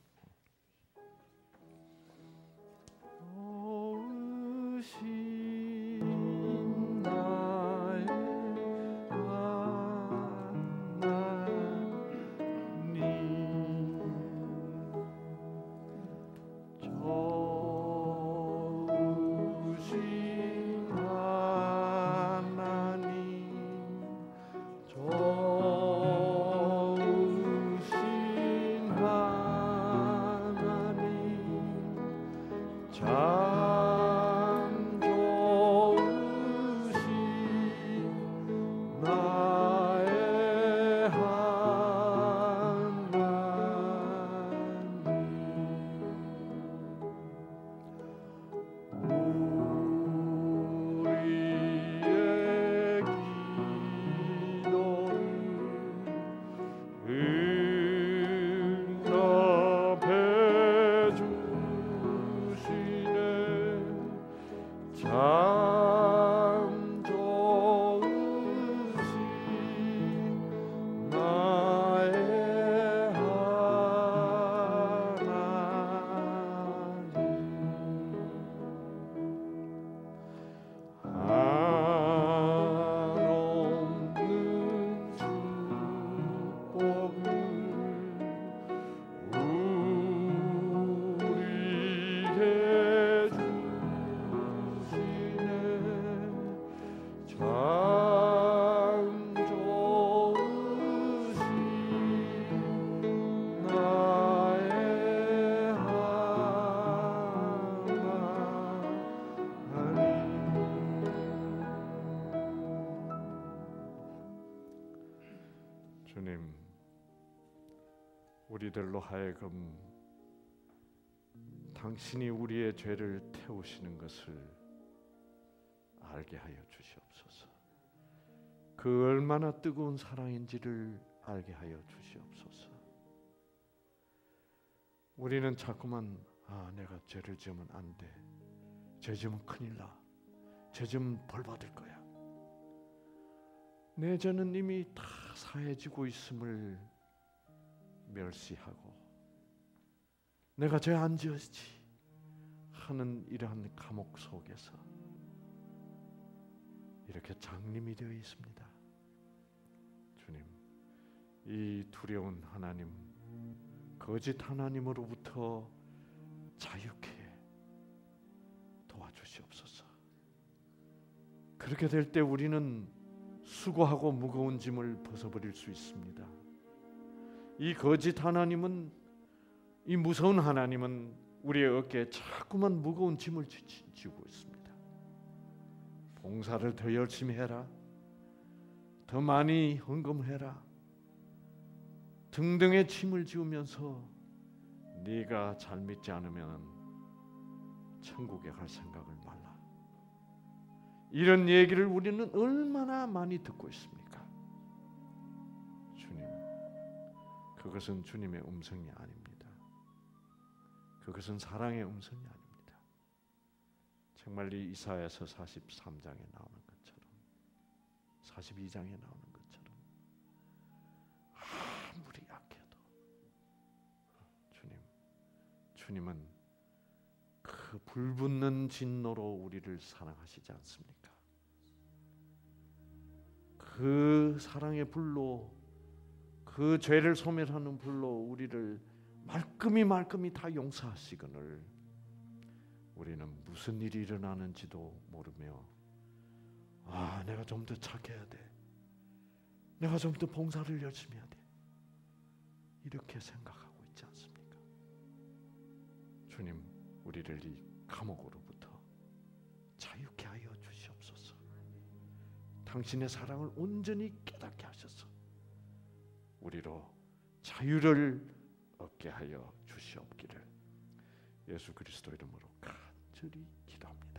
좋으신 나의 하나님, 좋으신 하나님, 좋으신 하나님, 참 좋으신 나의 하나님, 우리의 기도를 응답해 주시네. 참 좋으신 나의 한없는 축복을 우리에게 주시네. 참 좋으신 나의 하나님. 주님, 우리들로 하여금 당신이 우리의 죄를 태우시는 것을 알게 하여 주시옵소서. 그 얼마나 뜨거운 사랑인지를 알게 하여 주시옵소서. 우리는 자꾸만 아 내가 죄를 지으면 안 돼. 죄 지으면 큰일 나. 죄 지으면 벌 받을 거야. 내 죄는 이미 다 사해지고 있음을 멸시하고 내가 죄 안 지었지 하는 이러한 감옥 속에서 이렇게 장님이 되어 있습니다. 주님, 이 두려운 하나님, 거짓 하나님으로부터 자유케 도와주시옵소서. 그렇게 될 때 우리는 수고하고 무거운 짐을 벗어버릴 수 있습니다. 이 거짓 하나님은, 이 무서운 하나님은 우리의 어깨에 자꾸만 무거운 짐을 지고 있습니다. 봉사를 더 열심히 해라, 더 많이 헌금해라 등등의 짐을 지우면서 네가 잘 믿지 않으면 천국에 갈 생각을 말라. 이런 얘기를 우리는 얼마나 많이 듣고 있습니까? 주님, 그것은 주님의 음성이 아닙니다. 그것은 사랑의 음성이 아닙니다. 정말 이 이사야서 사십삼 장에 나오는 것처럼, 사십이 장에 나오는 것처럼 아무리 약해도 주님, 주님은 그 불붙는 진노로 우리를 사랑하시지 않습니까? 그 사랑의 불로, 그 죄를 소멸하는 불로 우리를 말끔히 말끔히 다 용서하시거늘 우리는 무슨 일이 일어나는지도 모르며 아 내가 좀 더 착해야 돼, 내가 좀 더 봉사를 열심히 해야 돼, 이렇게 생각하고 있지 않습니까? 주님, 우리를 이 감옥으로부터 자유케 하여 주시옵소서. 당신의 사랑을 온전히 깨닫게 하셔서 우리로 자유를 얻게 하여 주시옵기를 예수 그리스도 이름으로 간절히 기도합니다.